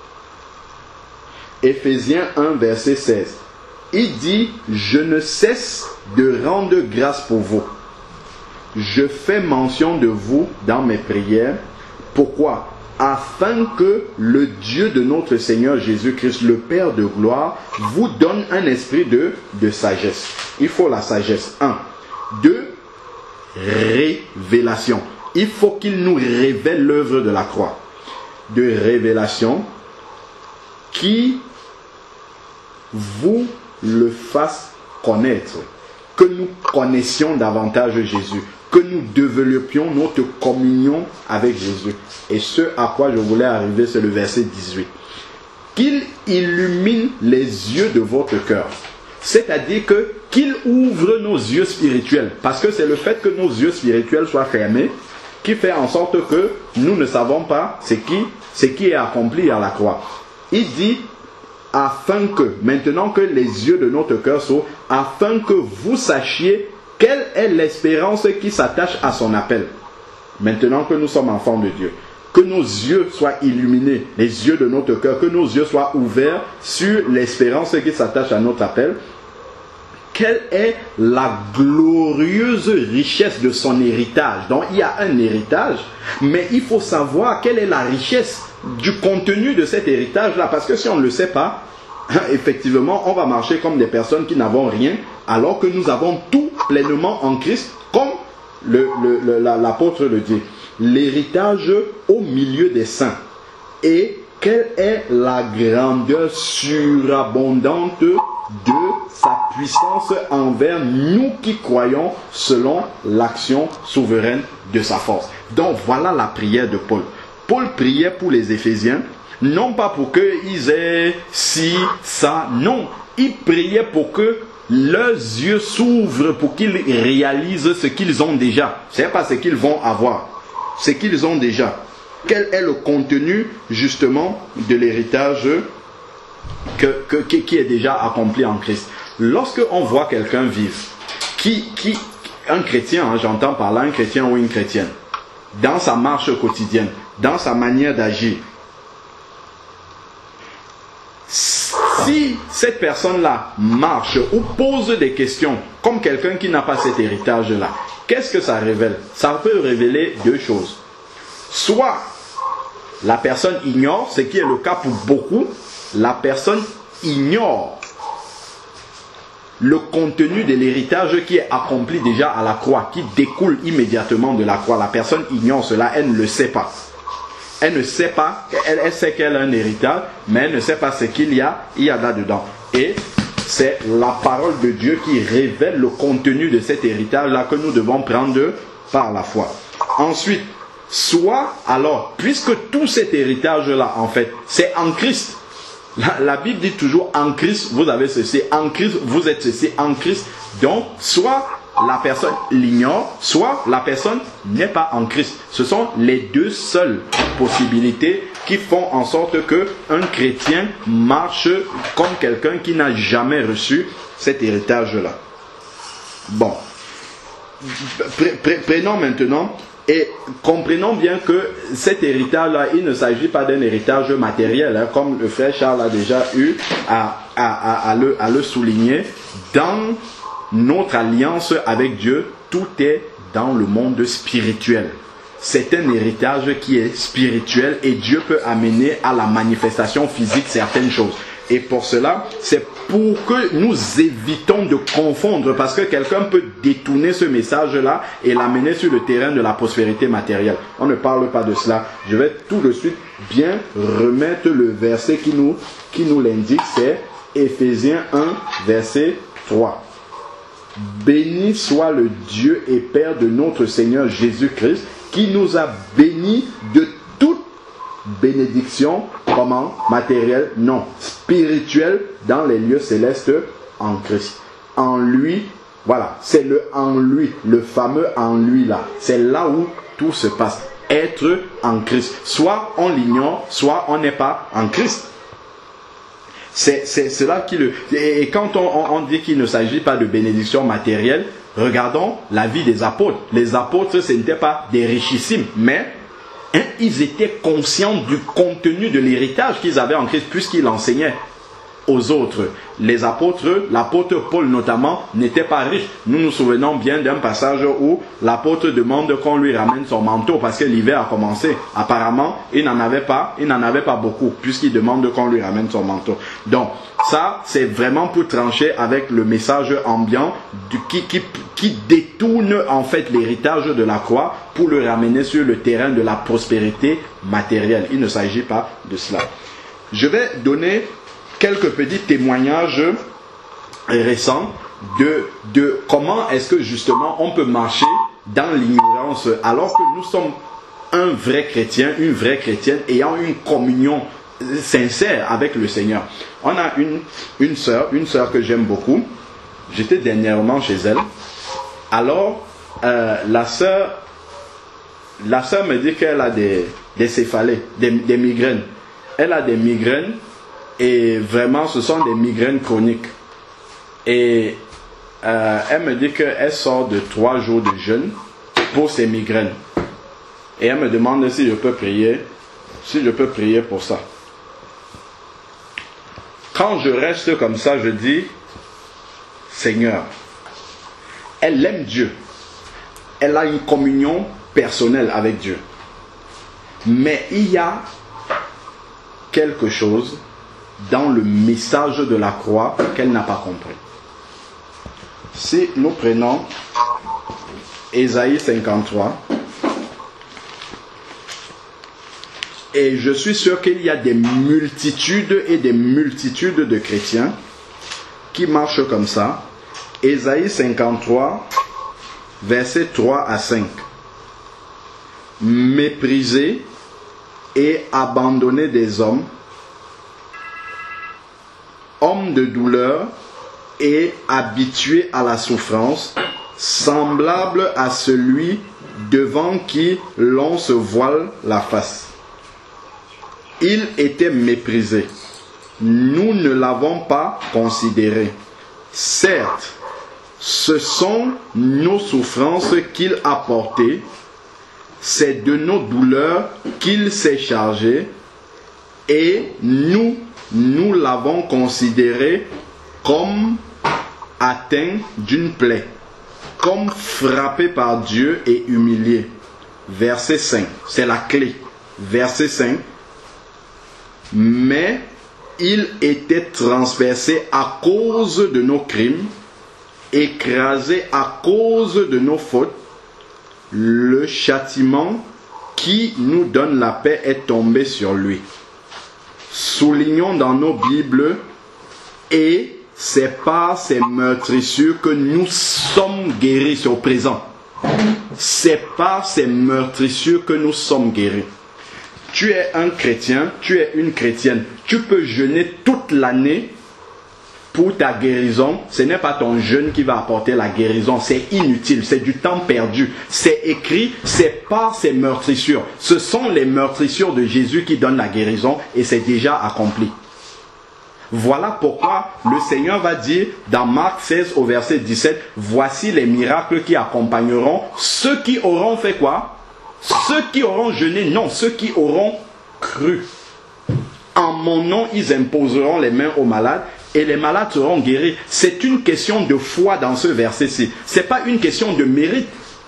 Éphésiens 1, verset 16. Il dit, je ne cesse de rendre grâce pour vous. Je fais mention de vous dans mes prières. Pourquoi? Afin que le Dieu de notre Seigneur Jésus-Christ, le Père de gloire, vous donne un esprit de sagesse. Il faut la sagesse. 1. 2. Révélation. Il faut qu'il nous révèle l'œuvre de la croix. De révélation qui vous le fasse connaître. Que nous connaissions davantage Jésus. Que nous développions notre communion avec Jésus. Et ce à quoi je voulais arriver, c'est le verset 18. Qu'il illumine les yeux de votre cœur. C'est-à-dire qu'il ouvre nos yeux spirituels. Parce que c'est le fait que nos yeux spirituels soient fermés qui fait en sorte que nous ne savons pas ce qui est accompli à la croix. Il dit, afin que, maintenant que les yeux de notre cœur s'ouvrent, afin que vous sachiez quelle est l'espérance qui s'attache à son appel. Maintenant que nous sommes enfants de Dieu. Que nos yeux soient illuminés, les yeux de notre cœur, que nos yeux soient ouverts sur l'espérance qui s'attache à notre appel. Quelle est la glorieuse richesse de son héritage? Donc il y a un héritage, mais il faut savoir quelle est la richesse du contenu de cet héritage-là. Parce que si on ne le sait pas, effectivement, on va marcher comme des personnes qui n'avons rien, alors que nous avons tout pleinement en Christ, comme l'apôtre le dit. L'héritage au milieu des saints. Et quelle est la grandeur surabondante de sa puissance envers nous qui croyons selon l'action souveraine de sa force. Donc voilà la prière de Paul. Paul priait pour les Éphésiens Non pas pour qu'ils aient ci, ça, non. Ils priaient pour que leurs yeux s'ouvrent, pour qu'ils réalisent ce qu'ils ont déjà. Ce n'est pas ce qu'ils vont avoir, ce qu'ils ont déjà. Quel est le contenu justement de l'héritage qui est déjà accompli en Christ? Lorsque on voit quelqu'un vivre, un chrétien, hein, j'entends par là un chrétien ou une chrétienne, dans sa marche quotidienne, dans sa manière d'agir, si cette personne-là marche ou pose des questions comme quelqu'un qui n'a pas cet héritage-là, qu'est-ce que ça révèle? Ça peut révéler deux choses. Soit la personne ignore, ce qui est le cas pour beaucoup, la personne ignore le contenu de l'héritage qui est accompli déjà à la croix, qui découle immédiatement de la croix. La personne ignore cela, elle ne le sait pas. Elle ne sait pas, elle sait qu'elle a un héritage, mais elle ne sait pas ce qu'il y a là-dedans. Et c'est la parole de Dieu qui révèle le contenu de cet héritage-là que nous devons prendre par la foi. Ensuite, soit alors, puisque tout cet héritage-là, en fait, c'est en Christ. La Bible dit toujours, en Christ, vous avez ceci, en Christ, vous êtes ceci, en Christ. Donc, soit la personne l'ignore, soit la personne n'est pas en Christ. Ce sont les deux seules possibilités qui font en sorte qu'un chrétien marche comme quelqu'un qui n'a jamais reçu cet héritage-là. Bon, prenons maintenant et comprenons bien que cet héritage-là, il ne s'agit pas d'un héritage matériel, hein, comme le frère Charles a déjà eu à le souligner. Dans notre alliance avec Dieu, tout est dans le monde spirituel. C'est un héritage qui est spirituel et Dieu peut amener à la manifestation physique certaines choses. Et pour cela, c'est pour que nous évitons de confondre, parce que quelqu'un peut détourner ce message-là et l'amener sur le terrain de la prospérité matérielle. On ne parle pas de cela. Je vais tout de suite bien remettre le verset qui nous l'indique. C'est Éphésiens 1, verset 3. Béni soit le Dieu et Père de notre Seigneur Jésus-Christ, qui nous a bénis de toute bénédiction, comment? Matérielle? Non. Spirituelle dans les lieux célestes en Christ. En lui, voilà, c'est le en lui, le fameux en lui là. C'est là où tout se passe. Être en Christ. Soit on l'ignore, soit on n'est pas en Christ. C'est cela qui le... Et quand on dit qu'il ne s'agit pas de bénédiction matérielle, regardons la vie des apôtres. Les apôtres, ce n'étaient pas des richissimes, mais ils étaient conscients du contenu de l'héritage qu'ils avaient en Christ, puisqu'ils l'enseignaient aux autres. Les apôtres, l'apôtre Paul notamment, n'était pas riche. Nous nous souvenons bien d'un passage où l'apôtre demande qu'on lui ramène son manteau parce que l'hiver a commencé. Apparemment, il n'en avait pas beaucoup, puisqu'il demande qu'on lui ramène son manteau. Donc, ça, c'est vraiment pour trancher avec le message ambiant qui détourne en fait l'héritage de la croix pour le ramener sur le terrain de la prospérité matérielle. Il ne s'agit pas de cela. Je vais donner quelques petits témoignages récents de comment est-ce que justement on peut marcher dans l'ignorance alors que nous sommes un vrai chrétien, une vraie chrétienne ayant une communion sincère avec le Seigneur. On a une sœur que j'aime beaucoup. J'étais dernièrement chez elle. Alors la sœur me dit qu'elle a des céphalées, des migraines. Elle a des migraines. Et vraiment, ce sont des migraines chroniques. Et elle me dit qu'elle sort de 3 jours de jeûne pour ses migraines. Et elle me demande si je peux prier pour ça. Quand je reste comme ça, je dis, Seigneur, elle aime Dieu. Elle a une communion personnelle avec Dieu. Mais il y a quelque chose dans le message de la croix qu'elle n'a pas compris. Si nous prenons Ésaïe 53, et je suis sûr qu'il y a des multitudes et des multitudes de chrétiens qui marchent comme ça. Ésaïe 53, versets 3 à 5. Méprisé, et abandonné des hommes, homme de douleur et habitué à la souffrance, semblable à celui devant qui l'on se voile la face. Il était méprisé. Nous ne l'avons pas considéré. Certes, ce sont nos souffrances qu'il a portées, c'est de nos douleurs qu'il s'est chargé, et nous l'avons considéré comme atteint d'une plaie, comme frappé par Dieu et humilié. Verset 5, c'est la clé. Verset 5, mais il était transpercé à cause de nos crimes, écrasé à cause de nos fautes. Le châtiment qui nous donne la paix est tombé sur lui. Soulignons dans nos Bibles, et c'est par ces meurtrissures que nous sommes guéris au présent. C'est par ces meurtrissures que nous sommes guéris. Tu es un chrétien, tu es une chrétienne. Tu peux jeûner toute l'année pour ta guérison. Ce n'est pas ton jeûne qui va apporter la guérison. C'est inutile, c'est du temps perdu. C'est écrit, c'est par ces meurtrissures. Ce sont les meurtrissures de Jésus qui donnent la guérison et c'est déjà accompli. Voilà pourquoi le Seigneur va dire dans Marc 16 au verset 17, voici les miracles qui accompagneront ceux qui auront fait quoi? Ceux qui auront jeûné, non, ceux qui auront cru. En mon nom, ils imposeront les mains aux malades et les malades seront guéris. C'est une question de foi dans ce verset-ci. Ce n'est pas une question de mérite.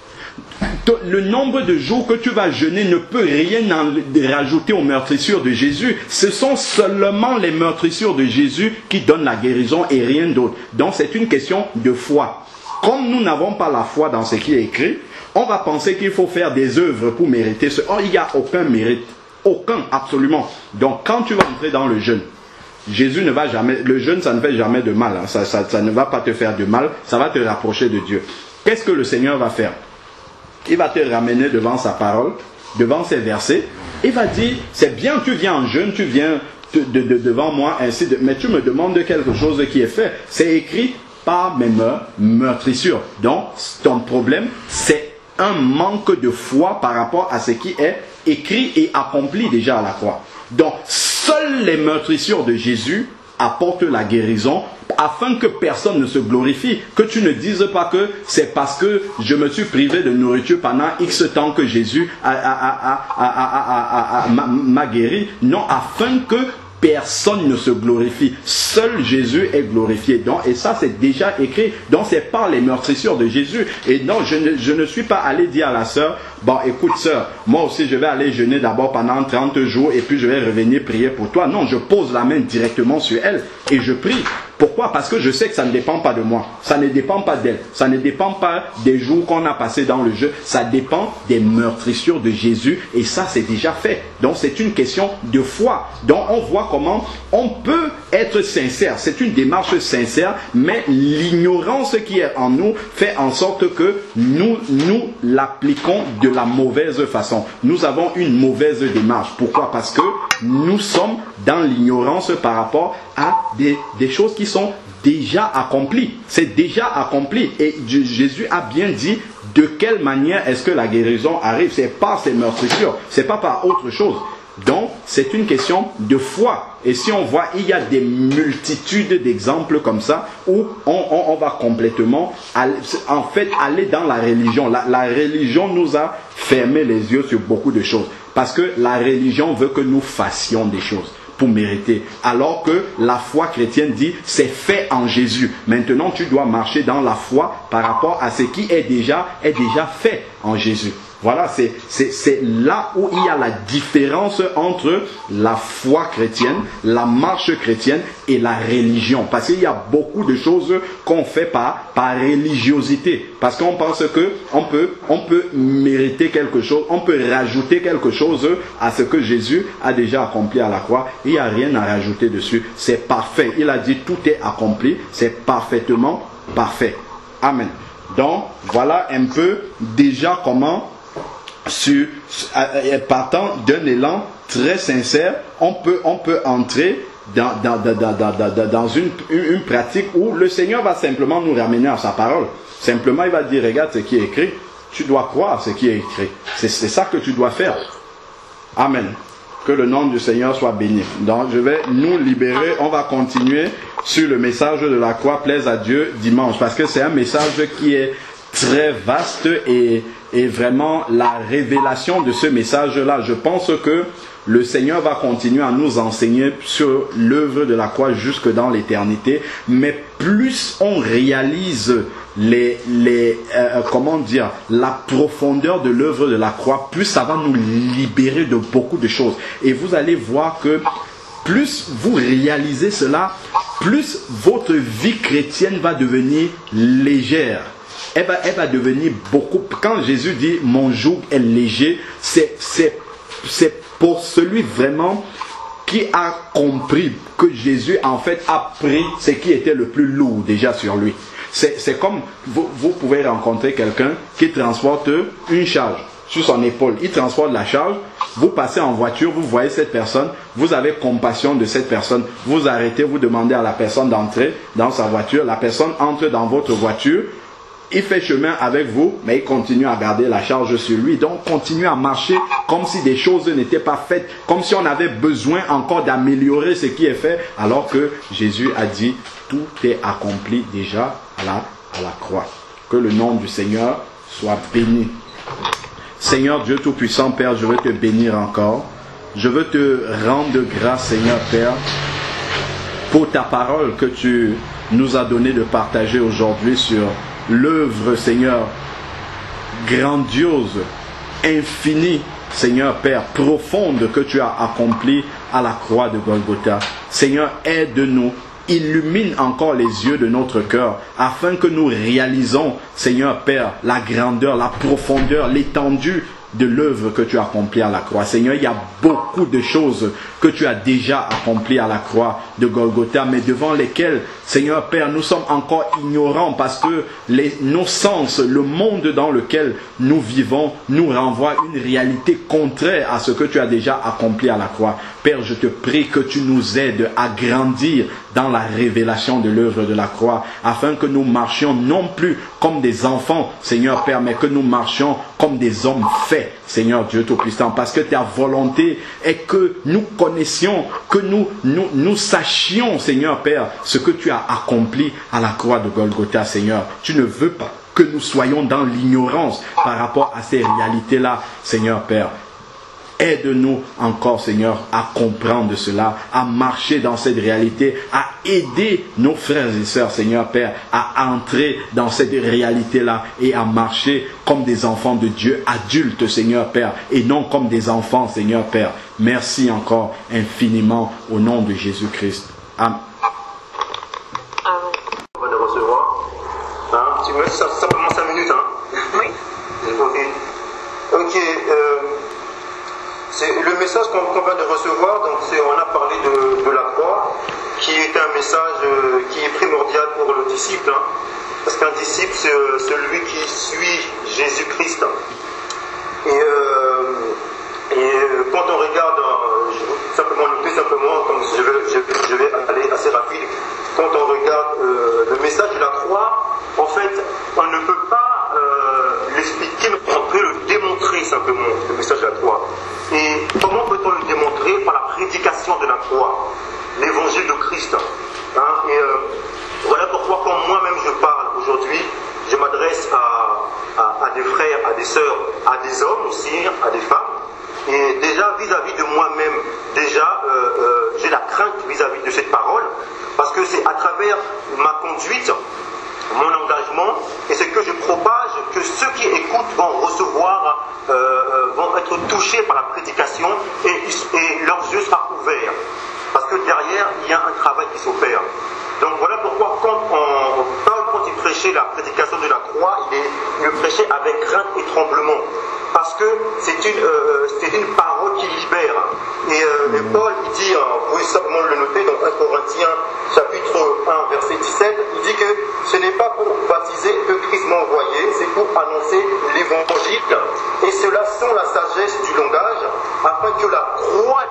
Le nombre de jours que tu vas jeûner ne peut rien rajouter aux meurtrissures de Jésus. Ce sont seulement les meurtrissures de Jésus qui donnent la guérison et rien d'autre. Donc c'est une question de foi. Comme nous n'avons pas la foi dans ce qui est écrit, on va penser qu'il faut faire des œuvres pour mériter ce. Or, il n'y a aucun mérite. Aucun, absolument. Donc quand tu vas entrer dans le jeûne, Jésus ne va jamais, le jeûne ça ne fait jamais de mal. Hein. Ça ne va pas te faire de mal, ça va te rapprocher de Dieu. Qu'est-ce que le Seigneur va faire? Il va te ramener devant sa parole, devant ses versets. Il va dire, c'est bien, tu viens en jeûne, tu viens devant moi, ainsi de, mais tu me demandes quelque chose qui est fait. C'est écrit par mes meurtrissures. Donc, ton problème, c'est un manque de foi par rapport à ce qui est écrit et accompli déjà à la croix. Donc, seules les meurtrissures de Jésus apportent la guérison, afin que personne ne se glorifie, que tu ne dises pas que c'est parce que je me suis privé de nourriture pendant X temps que Jésus m'a guéri. Non, afin que personne ne se glorifie. Seul Jésus est glorifié. Donc, et ça, c'est déjà écrit. Donc, c'est par les meurtrissures de Jésus. Et non, je ne suis pas allé dire à la sœur, bon, écoute sœur, moi aussi, je vais aller jeûner d'abord pendant 30 jours et puis je vais revenir prier pour toi. Non, je pose la main directement sur elle et je prie. Pourquoi? Parce que je sais que ça ne dépend pas de moi. Ça ne dépend pas d'elle. Ça ne dépend pas des jours qu'on a passés dans le jeu. Ça dépend des meurtrissures de Jésus. Et ça, c'est déjà fait. Donc, c'est une question de foi. Donc, on voit comment on peut être sincère. C'est une démarche sincère. Mais l'ignorance qui est en nous fait en sorte que nous l'appliquons de la mauvaise façon. Nous avons une mauvaise démarche. Pourquoi? Parce que nous sommes dans l'ignorance par rapport à des choses qui sont déjà accomplies. C'est déjà accompli. Et Jésus a bien dit de quelle manière est-ce que la guérison arrive. C'est par ces meurtrissures. C'est pas par autre chose. Donc, c'est une question de foi. Et si on voit, il y a des multitudes d'exemples comme ça où on va complètement, en fait, aller dans la religion. La religion nous a fermé les yeux sur beaucoup de choses. Parce que la religion veut que nous fassions des choses pour mériter. Alors que la foi chrétienne dit, c'est fait en Jésus. Maintenant, tu dois marcher dans la foi par rapport à ce qui est déjà fait en Jésus. Voilà, c'est là où il y a la différence entre la foi chrétienne, la marche chrétienne et la religion. Parce qu'il y a beaucoup de choses qu'on fait par religiosité. Parce qu'on pense que on peut mériter quelque chose, on peut rajouter quelque chose à ce que Jésus a déjà accompli à la croix. Il n'y a rien à rajouter dessus. C'est parfait. Il a dit tout est accompli. C'est parfaitement parfait. Amen. Donc, voilà un peu déjà comment partant d'un élan très sincère, on peut entrer dans une pratique où le Seigneur va simplement nous ramener à sa parole. Simplement, il va dire, regarde ce qui est écrit, tu dois croire ce qui est écrit. C'est ça que tu dois faire. Amen. Que le nom du Seigneur soit béni. Donc, je vais nous libérer. On va continuer sur le message de la croix, plaise à Dieu, dimanche. Parce que c'est un message qui est très vaste et vraiment la révélation de ce message-là. Je pense que le Seigneur va continuer à nous enseigner sur l'œuvre de la croix jusque dans l'éternité. Mais plus on réalise la profondeur de l'œuvre de la croix, plus ça va nous libérer de beaucoup de choses. Et vous allez voir que plus vous réalisez cela, plus votre vie chrétienne va devenir légère. Elle va devenir beaucoup. Quand Jésus dit mon joug est léger, c'est pour celui vraiment qui a compris que Jésus en fait a pris ce qui était le plus lourd déjà sur lui. C'est comme vous pouvez rencontrer quelqu'un qui transporte une charge sur son épaule. Il transporte la charge, vous passez en voiture, vous voyez cette personne, vous avez compassion de cette personne, vous arrêtez, vous demandez à la personne d'entrer dans sa voiture, la personne entre dans votre voiture, il fait chemin avec vous, mais il continue à garder la charge sur lui. Donc, continue à marcher comme si des choses n'étaient pas faites, comme si on avait besoin encore d'améliorer ce qui est fait, alors que Jésus a dit, tout est accompli déjà à la croix. Que le nom du Seigneur soit béni. Seigneur Dieu Tout-Puissant, Père, je veux te bénir encore. Je veux te rendre grâce, Seigneur Père, pour ta parole que tu nous as donné de partager aujourd'hui sur l'œuvre, Seigneur, grandiose, infinie, Seigneur Père, profonde que tu as accomplie à la croix de Golgotha. Seigneur, aide-nous, illumine encore les yeux de notre cœur, afin que nous réalisons, Seigneur Père, la grandeur, la profondeur, l'étendue de l'œuvre que tu as accomplie à la croix. Seigneur, il y a beaucoup de choses que tu as déjà accomplies à la croix de Golgotha, mais devant lesquelles, Seigneur Père, nous sommes encore ignorants parce que nos sens, le monde dans lequel nous vivons, nous renvoie une réalité contraire à ce que tu as déjà accompli à la croix. Père, je te prie que tu nous aides à grandir dans la révélation de l'œuvre de la croix, afin que nous marchions non plus comme des enfants, Seigneur Père, mais que nous marchions comme des hommes faits, Seigneur Dieu Tout-Puissant, parce que ta volonté est que nous connaissions, que nous sachions, Seigneur Père, ce que tu as accompli à la croix de Golgotha, Seigneur. Tu ne veux pas que nous soyons dans l'ignorance par rapport à ces réalités-là, Seigneur Père. Aide-nous encore, Seigneur, à comprendre cela, à marcher dans cette réalité, à aider nos frères et sœurs, Seigneur Père, à entrer dans cette réalité-là et à marcher comme des enfants de Dieu, adultes, Seigneur Père, et non comme des enfants, Seigneur Père. Merci encore infiniment au nom de Jésus-Christ. Amen. On va le recevoir. Tu me laisses simplement 5 minutes, hein? Oui. Ok. C'est le message qu'on vient de recevoir, donc on a parlé de la croix, qui est un message qui est primordial pour le disciple, hein, parce qu'un disciple, c'est celui qui suit Jésus-Christ. Et quand on regarde, je vais simplement noter comme je vais aller assez rapide, quand on regarde le message de la croix, en fait, on ne peut pas l'expliquer, mais on peut le démontrer simplement, le message de la croix. Et comment peut-on le démontrer? Par la prédication de la croix, l'évangile de Christ. Voilà pourquoi quand moi-même je parle aujourd'hui, je m'adresse à des frères, à des sœurs, à des hommes aussi, à des femmes. Et déjà vis-à-vis de moi-même, j'ai la crainte vis-à-vis de cette parole, parce que c'est à travers ma conduite, mon engagement, et ce que je propage, que ceux qui écoutent vont recevoir, vont être touchés par la prédication et leurs yeux seront ouverts. Parce que derrière, il y a un travail qui s'opère. Donc voilà pourquoi quand il prêchait la prédication de la croix, il le prêchait avec crainte et tremblement. Parce que c'est une parole qui libère. Et Paul, il dit, vous pouvez simplement le noter dans 1 Corinthiens chapitre 1 verset 17, il dit que ce n'est pas pour baptiser que Christ m'a envoyé, c'est pour annoncer l'évangile. Et ce cela sans la sagesse du langage, afin que la croix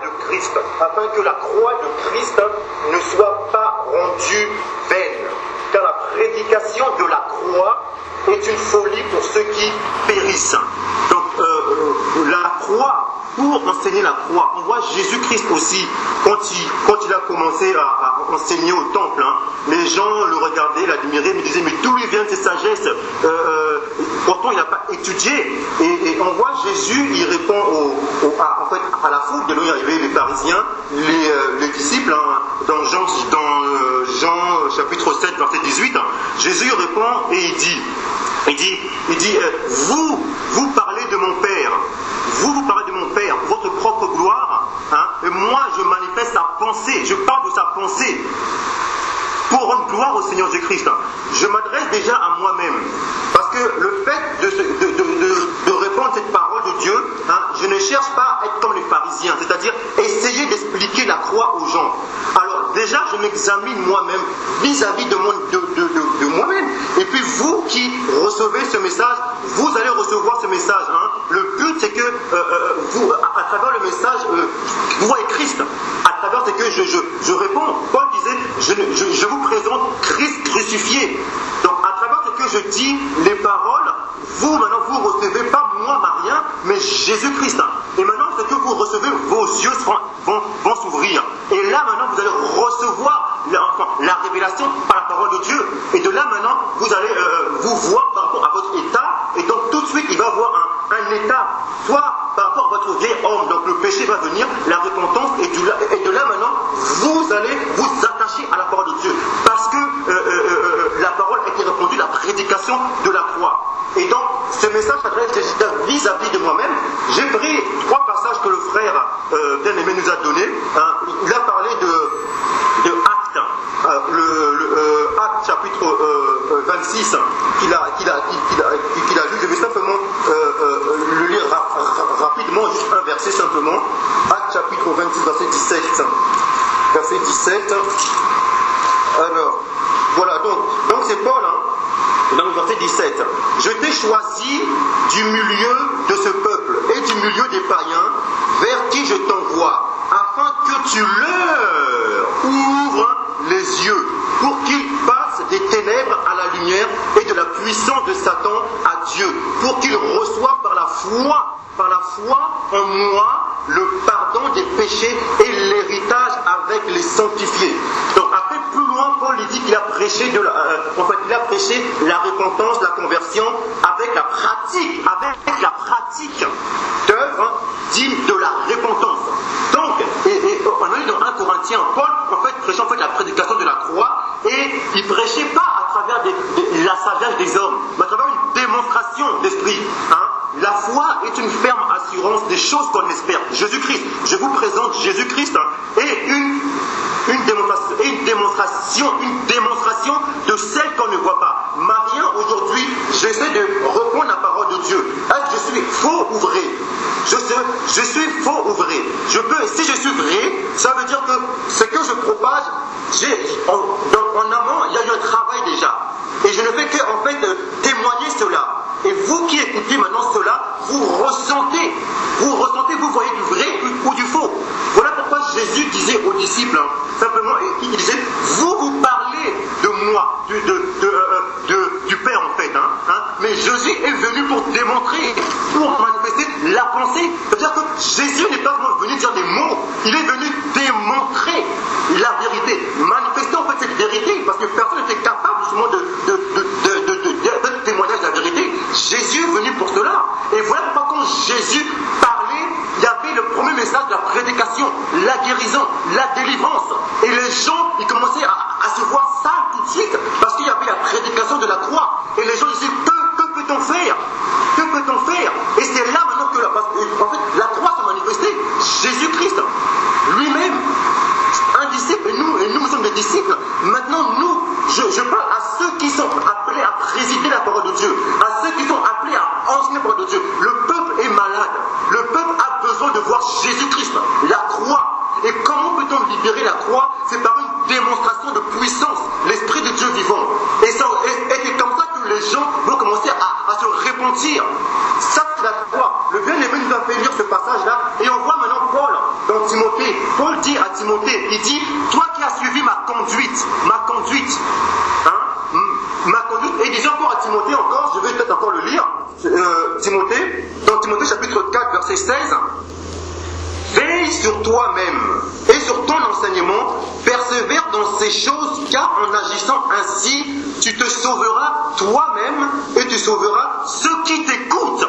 de Christ ne soit pas rendue vaine. Car la prédication de la croix est une folie pour ceux qui périssent. Donc la croix, pour enseigner la croix, on voit Jésus-Christ aussi, quand il a commencé à enseigner au temple, hein, les gens le regardaient, l'admiraient, mais disaient, mais d'où lui vient cette sagesse, pourtant il n'a pas étudié. Et on voit Jésus, il répond à la foule, de là où arrivaient les pharisiens, les disciples, hein, dans Jean chapitre 7, verset 18, hein, Jésus répond et il dit, vous parlez de mon Père, vous parlez de mon Père, votre propre gloire, hein, et moi je manifeste sa pensée, je parle de sa pensée, pour rendre gloire au Seigneur Jésus-Christ. Je m'adresse déjà à moi-même, parce que le fait de répondre cette parole de Dieu, hein, je ne cherche pas à être comme les pharisiens, c'est-à-dire essayer d'expliquer la croix aux gens. Alors déjà, je m'examine moi-même vis-à-vis de moi-même. Et puis vous qui recevez ce message, vous allez recevoir ce message. Hein. Le but, c'est que vous, à travers le message, vous voyez Christ. À travers ce que je réponds. Paul disait, je vous présente Christ crucifié. Donc à travers ce que je dis, les paroles, vous maintenant vous recevez pas moi Marien, mais Jésus-Christ. Et maintenant ce que vous recevez, vos yeux vont s'ouvrir. Et là maintenant vous allez recevoir la révélation par la parole de Dieu. Et de là maintenant vous allez vous voir par rapport à votre état. Et donc tout de suite il va y avoir un état, soit par rapport à votre vieil homme, donc le péché va venir, la repentance, et de là maintenant vous allez vous attacher à la parole de Dieu. Parce que la parole a été répandue, la prédication de la croix. Et donc, ce message s'adresse vis-à-vis de moi-même. J'ai pris 3 passages que le frère bien-aimé nous a donnés. Hein. Il a parlé de Actes, Actes chapitre 26, qu'il a lu. Je vais simplement le lire rapidement, juste un verset simplement. Actes chapitre 26, verset 17. Verset 17. Alors, voilà, donc c'est Paul, hein. Dans le verset 17, je t'ai choisi du milieu de ce peuple et du milieu des païens vers qui je t'envoie, afin que tu leur ouvres les yeux, pour qu'ils passent des ténèbres à la lumière et de la puissance de Satan à Dieu, pour qu'ils reçoivent par la foi en moi le pardon des péchés et l'héritage avec les sanctifiés. Donc après, plus loin, Paul dit qu'il a prêché il a prêché la repentance, la conversion avec la pratique d'œuvre digne de la repentance. Donc, on est dans 1 Corinthiens, Paul prêchait la prédication de la croix, et il ne prêchait pas à travers la sagesse des hommes, mais à travers une démonstration d'esprit. Hein. La foi est une ferme assurance des choses qu'on espère. Jésus-Christ, je vous présente Jésus-Christ, hein, et une démonstration de celle qu'on ne voit pas. Marien, aujourd'hui, j'essaie de reprendre la parole de Dieu. Je suis faux ou vrai? Je suis faux ou vrai? Si je suis vrai, ça veut dire que ce que je propage, en amont, il y a eu un travail déjà. Et je ne fais que témoigner cela. Et vous qui écoutez maintenant cela, vous ressentez, vous voyez du vrai ou du faux. Voilà pourquoi Jésus disait aux disciples, hein, simplement, il disait, vous parlez de moi, du Père en fait, mais Jésus est venu pour démontrer, pour manifester la pensée. C'est-à-dire que Jésus n'est pas venu dire des mots, il est venu démontrer la vérité, manifester en fait cette vérité, parce que personne n'était capable justement de témoigner de la vérité. Jésus est venu pour cela. Et voilà pourquoi quand Jésus parlait, il y avait le premier message de la prédication, la guérison, la délivrance. Et les gens, ils commençaient à se voir ça tout de suite, parce qu'il y avait la prédication de la croix. Et les gens disaient, que peut-on faire? Que peut-on faire? Et c'est là maintenant que la croix se manifestait. Jésus-Christ, lui-même, un disciple, et nous sommes des disciples. Maintenant, je parle à ceux qui sont appelés à présider la parole de Dieu, à ceux qui sont appelés à enseigner la parole de Dieu. Le peuple est malade. Le peuple a besoin de voir Jésus-Christ, la croix. Et comment peut-on libérer la croix? C'est par une démonstration de puissance, l'Esprit de Dieu vivant. Et c'est comme ça que les gens vont commencer à se repentir. Ça, c'est la croix. Le bien Timothée, il dit, toi qui as suivi ma conduite, hein, ma conduite, et il disait encore à Timothée, encore, je vais peut-être encore le lire, Timothée, dans Timothée chapitre 4, verset 16, veille sur toi-même et sur ton enseignement, persévère dans ces choses, car en agissant ainsi, tu te sauveras toi-même et tu sauveras ceux qui t'écoutent.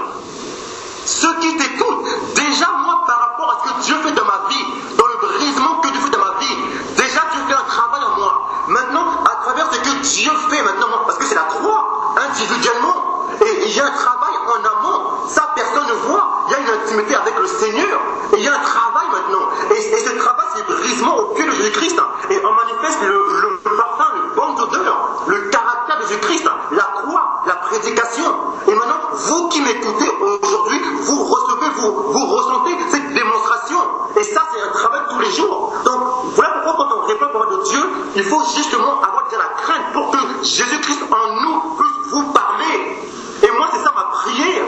Ceux qui t'écoutent. Déjà, moi, par rapport à ce que Dieu fait dans ma vie, dans le brisement que Dieu fait dans ma vie, déjà Dieu fait un travail en moi. Maintenant, à travers ce que Dieu fait maintenant, parce que c'est la croix, individuellement, et il y a un travail en amont, ça personne ne voit, il y a une intimité avec le Seigneur, et il y a un travail maintenant, et ce travail c'est le brisement au pied de Jésus-Christ, et on manifeste le parfum, le bon odeur, le caractère de Jésus-Christ, la croix, la prédication, et maintenant, vous qui m'écoutez aujourd'hui, vous recevez, vous ressentez cette démonstration, et ça c'est un travail tous les jours. Donc voilà pourquoi quand on répond à la parole de Dieu, il faut justement avoir de la crainte pour que Jésus-Christ en nous puisse vous parler. Et moi c'est ça ma prière,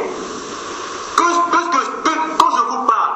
que quand je vous parle,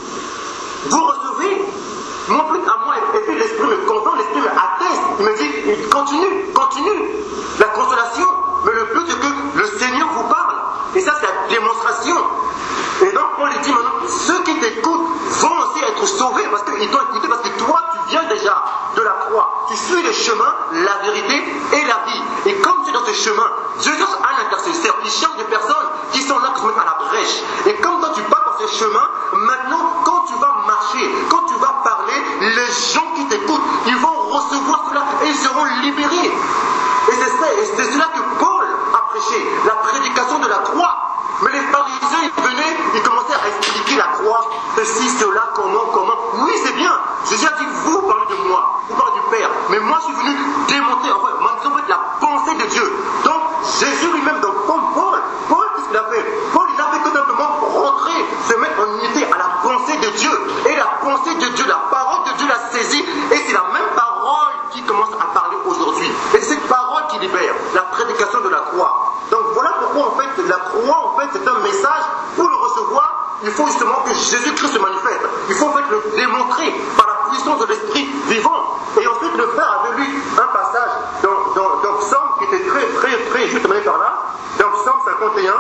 vous recevez, non plus à moi, et puis l'Esprit me confirme, l'Esprit me atteste, il me dit, continue, la consolation, mais le but c'est que le Seigneur vous parle, et ça c'est la démonstration. Et donc Paul dit maintenant, ceux qui t'écoutent vont aussi être sauvés, parce qu'ils t'ont écouté, parce que toi tu viens déjà de la croix, tu suis le chemin, la vérité et la vie. Et comme tu es dans ce chemin, Dieu cherche un intercesseur, il cherche des personnes qui sont là, qui se mettent à la brèche. Et comme toi tu pars dans ce chemin, maintenant quand tu vas marcher, quand tu vas parler, les gens qui t'écoutent, ils vont recevoir cela et ils seront libérés. Et c'est cela que Paul a prêché, la prédication de la croix. Mais les pharisiens, ils venaient, ils commençaient à expliquer la croix, ceci, cela, comment. Oui, c'est bien. Jésus a dit, vous parlez de moi, vous parlez du Père. Mais moi, je suis venu démontrer, en fait, la pensée de Dieu. Donc, Jésus lui-même, donc, comme Paul, qu'est-ce qu'il a fait? Paul, il a fait tout simplement rentrer, se mettre en unité à la pensée de Dieu. Et la pensée de Dieu, la parole de Dieu l'a saisie. Et c'est la même parole qui commence à parler aujourd'hui. Et c'est cette parole qui libère, la prédication de la croix. Donc voilà pourquoi en fait la croix en fait c'est un message. Pour le recevoir, il faut justement que Jésus-Christ se manifeste. Il faut en fait le démontrer par la puissance de l'Esprit vivant. Et ensuite le frère avait lu un passage dans Psaume qui était très juste mené par là. Dans Psaume 51,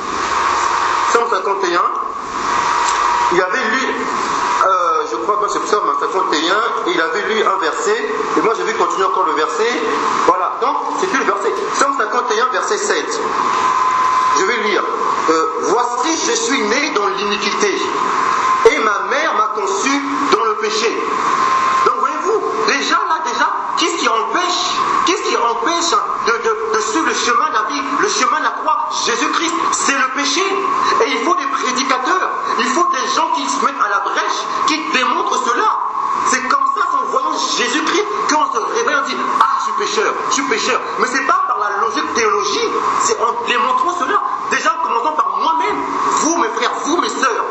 il avait lu, je crois que c'est Psaume 51, et il avait lu un verset, et moi j'ai vu continuer encore le verset. Voilà, donc c'était le verset, Psaume 51, verset 7. Je vais lire. Voici, je suis né dans l'iniquité, et ma mère m'a conçu dans le péché. Donc voyez-vous, déjà, qu'est-ce qui empêche de suivre le chemin de la vie, le chemin de la croix? Jésus-Christ, c'est le péché. Et il faut des prédicateurs, il faut des gens qui se mettent à la brèche, qui démontrent cela. C'est comme ça, en voyant Jésus-Christ, qu'on se réveille, on dit, ah, je suis pécheur. Mais c'est pas par la logique théologie, c'est en démontrant cela. Déjà, en commençant par moi-même, vous, mes frères, vous, mes sœurs.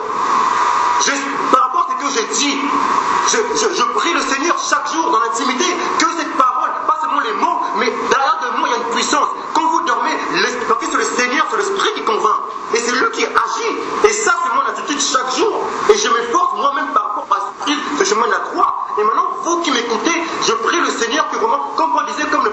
Par rapport à ce que j'ai dit, je prie le Seigneur chaque jour dans l'intimité, que cette parole, pas seulement les mots, mais derrière de moi, il y a une puissance. Quand vous dormez, parce que c'est le Seigneur, c'est l'Esprit qui convainc. Et c'est lui qui agit. Et ça, c'est mon attitude chaque jour. Et je m'efforce moi-même par rapport à ce chemin de la croix. Et maintenant, vous qui m'écoutez, je prie le Seigneur que vraiment, comme Paul disait, comme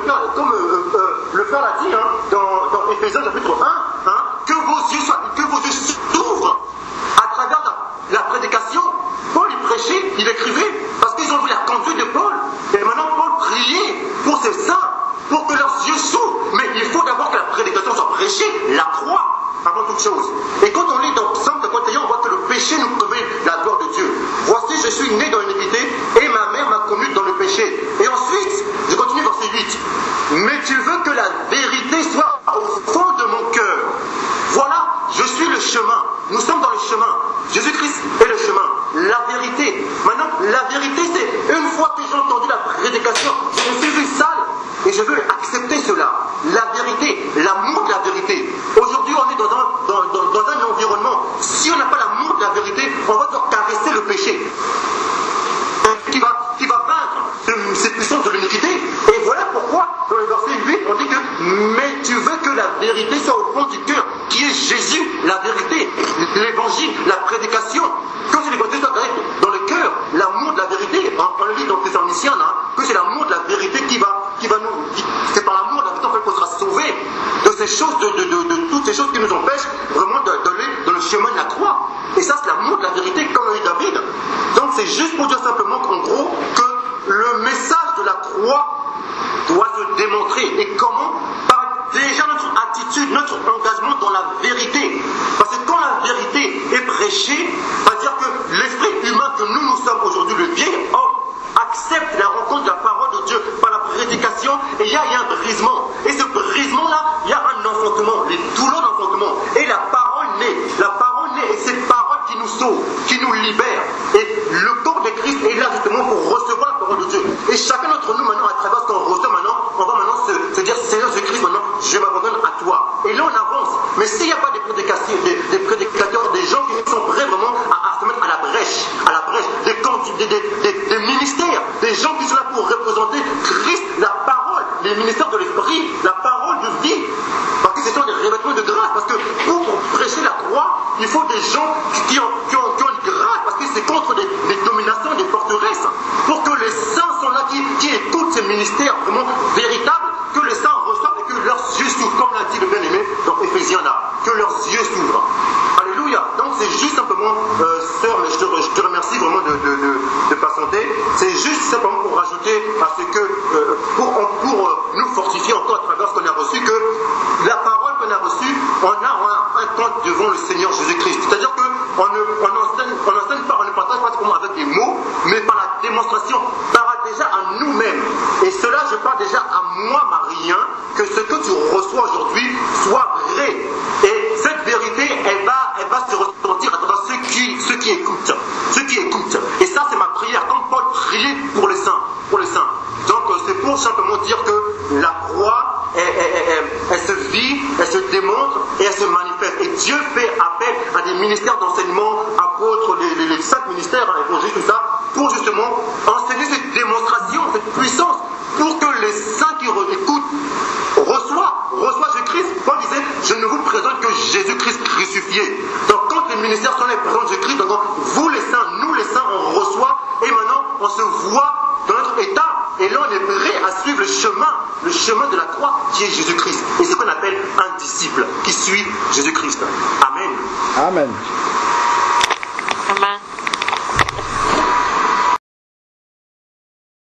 le Père l'a dit, dans Éphésiens chapitre 1, que vos yeux s'ouvrent à travers la prédication. Paul, il prêchait, il écrivait, parce qu'ils ont vu la conduite de Paul. Et maintenant, Paul priait pour ses saints, pour que leurs yeux s'ouvrent. Mais il faut d'abord que la prédication soit prêchée, la croix, avant toute chose. Et quand on lit dans Psaume 51, on voit que le péché nous privait la gloire de Dieu. Voici, je suis né dans l'iniquité, et ma mère m'a conduit dans le péché. Et ensuite, je continue verset 8. Mais tu veux que la vérité soit au fond de mon cœur. Voilà, je suis le chemin. Nous sommes dans le chemin. Jésus-Christ est le chemin. La vérité. Maintenant, la vérité, c'est une fois que j'ai entendu la prédication, je me suis vu sale et je veux accepter cela. La vérité, l'amour de la vérité. Aujourd'hui, on est dans un environnement. Si on n'a pas l'amour de la vérité, on va devoir caresser le péché. Qui va vaincre cette puissance de l'iniquité. Et voilà pourquoi, dans le verset 8, on dit que mais tu veux que la vérité soit au fond du cœur, qui est Jésus, la vérité, l'évangile, la prédication. Quand l'évangile soit dans le cœur, l'amour de la vérité, on le lit c'est juste pour dire simplement qu'en gros, que le message de la croix doit se démontrer. Et comment? Par déjà notre attitude, notre engagement dans la vérité. Parce que quand la vérité est prêchée, c'est-à-dire que l'esprit humain que nous sommes aujourd'hui, le vieil homme, accepte la rencontre de la parole de Dieu par la prédication, et il y a un brisement. Et ce brisement-là, il y a un enfantement, les douleurs d'enfantement. Et la parole naît. La parole naît, et c'est cette parole qui nous sauve, qui nous libère. Et le corps de Christ est là justement pour recevoir la parole de Dieu. Et chacun d'entre nous maintenant, à travers ce qu'on reçoit maintenant, on va maintenant se dire, Seigneur Jésus-Christ, maintenant, je m'abandonne à toi. Et là, on avance. Mais s'il n'y a pas des prédicateurs, des gens qui sont prêts vraiment à se mettre à la brèche, des ministères, des gens qui sont là pour représenter Christ, la parole, les ministères de l'esprit, la parole de vie. Parce que ce sont des revêtements de grâce. Parce que pour prêcher la croix, il faut des gens qui ont une grâce. Parce que c'est contre des dominations, des forteresses. Pour que les saints sont là, qui écoutent ces ministères vraiment véritables, que les saints reçoivent et que leurs yeux s'ouvrent, comme l'a dit le bien-aimé dans Éphésiens là, que leurs yeux s'ouvrent. Alléluia. Donc c'est juste simplement, sœur, mais je te remercie vraiment de patienter. C'est juste simplement pour rajouter à ce que, pour nous fortifier encore à travers ce qu'on a reçu, que la parole qu'on a reçue, on a un compte devant le Seigneur Jésus-Christ. C'est-à-dire qu'on n'enseigne pas, on ne partage pas seulement avec des mots, mais par la démonstration, par déjà à nous-mêmes. Et cela, je parle déjà à moi, Marien, que ce que tu reçois aujourd'hui soit vrai. Et cette vérité, elle va se ressentir à travers ceux qui écoutent. Ceux qui écoutent. Et ça, c'est ma prière, comme Paul priait pour les saints. Donc, c'est pour simplement dire que la croix, elle se vit, elle se démontre et elle se manifeste. Et Dieu fait appel à des ministères d'enseignement, apôtres, les 5 ministères, évangélistes, tout ça, pour justement enseigner cette démonstration, cette puissance, pour que les saints qui écoutent reçoivent Jésus-Christ. Paul disait, je ne vous présente que Jésus-Christ crucifié. Donc quand les ministères sont là, ils présentent Jésus-Christ, donc vous les saints, nous les saints, on reçoit, et maintenant on se voit dans notre état, et là on est prêt à suivre le chemin de la croix qui est Jésus-Christ. Et c'est ce qu'on appelle un disciple qui suit Jésus-Christ. Amen. Amen.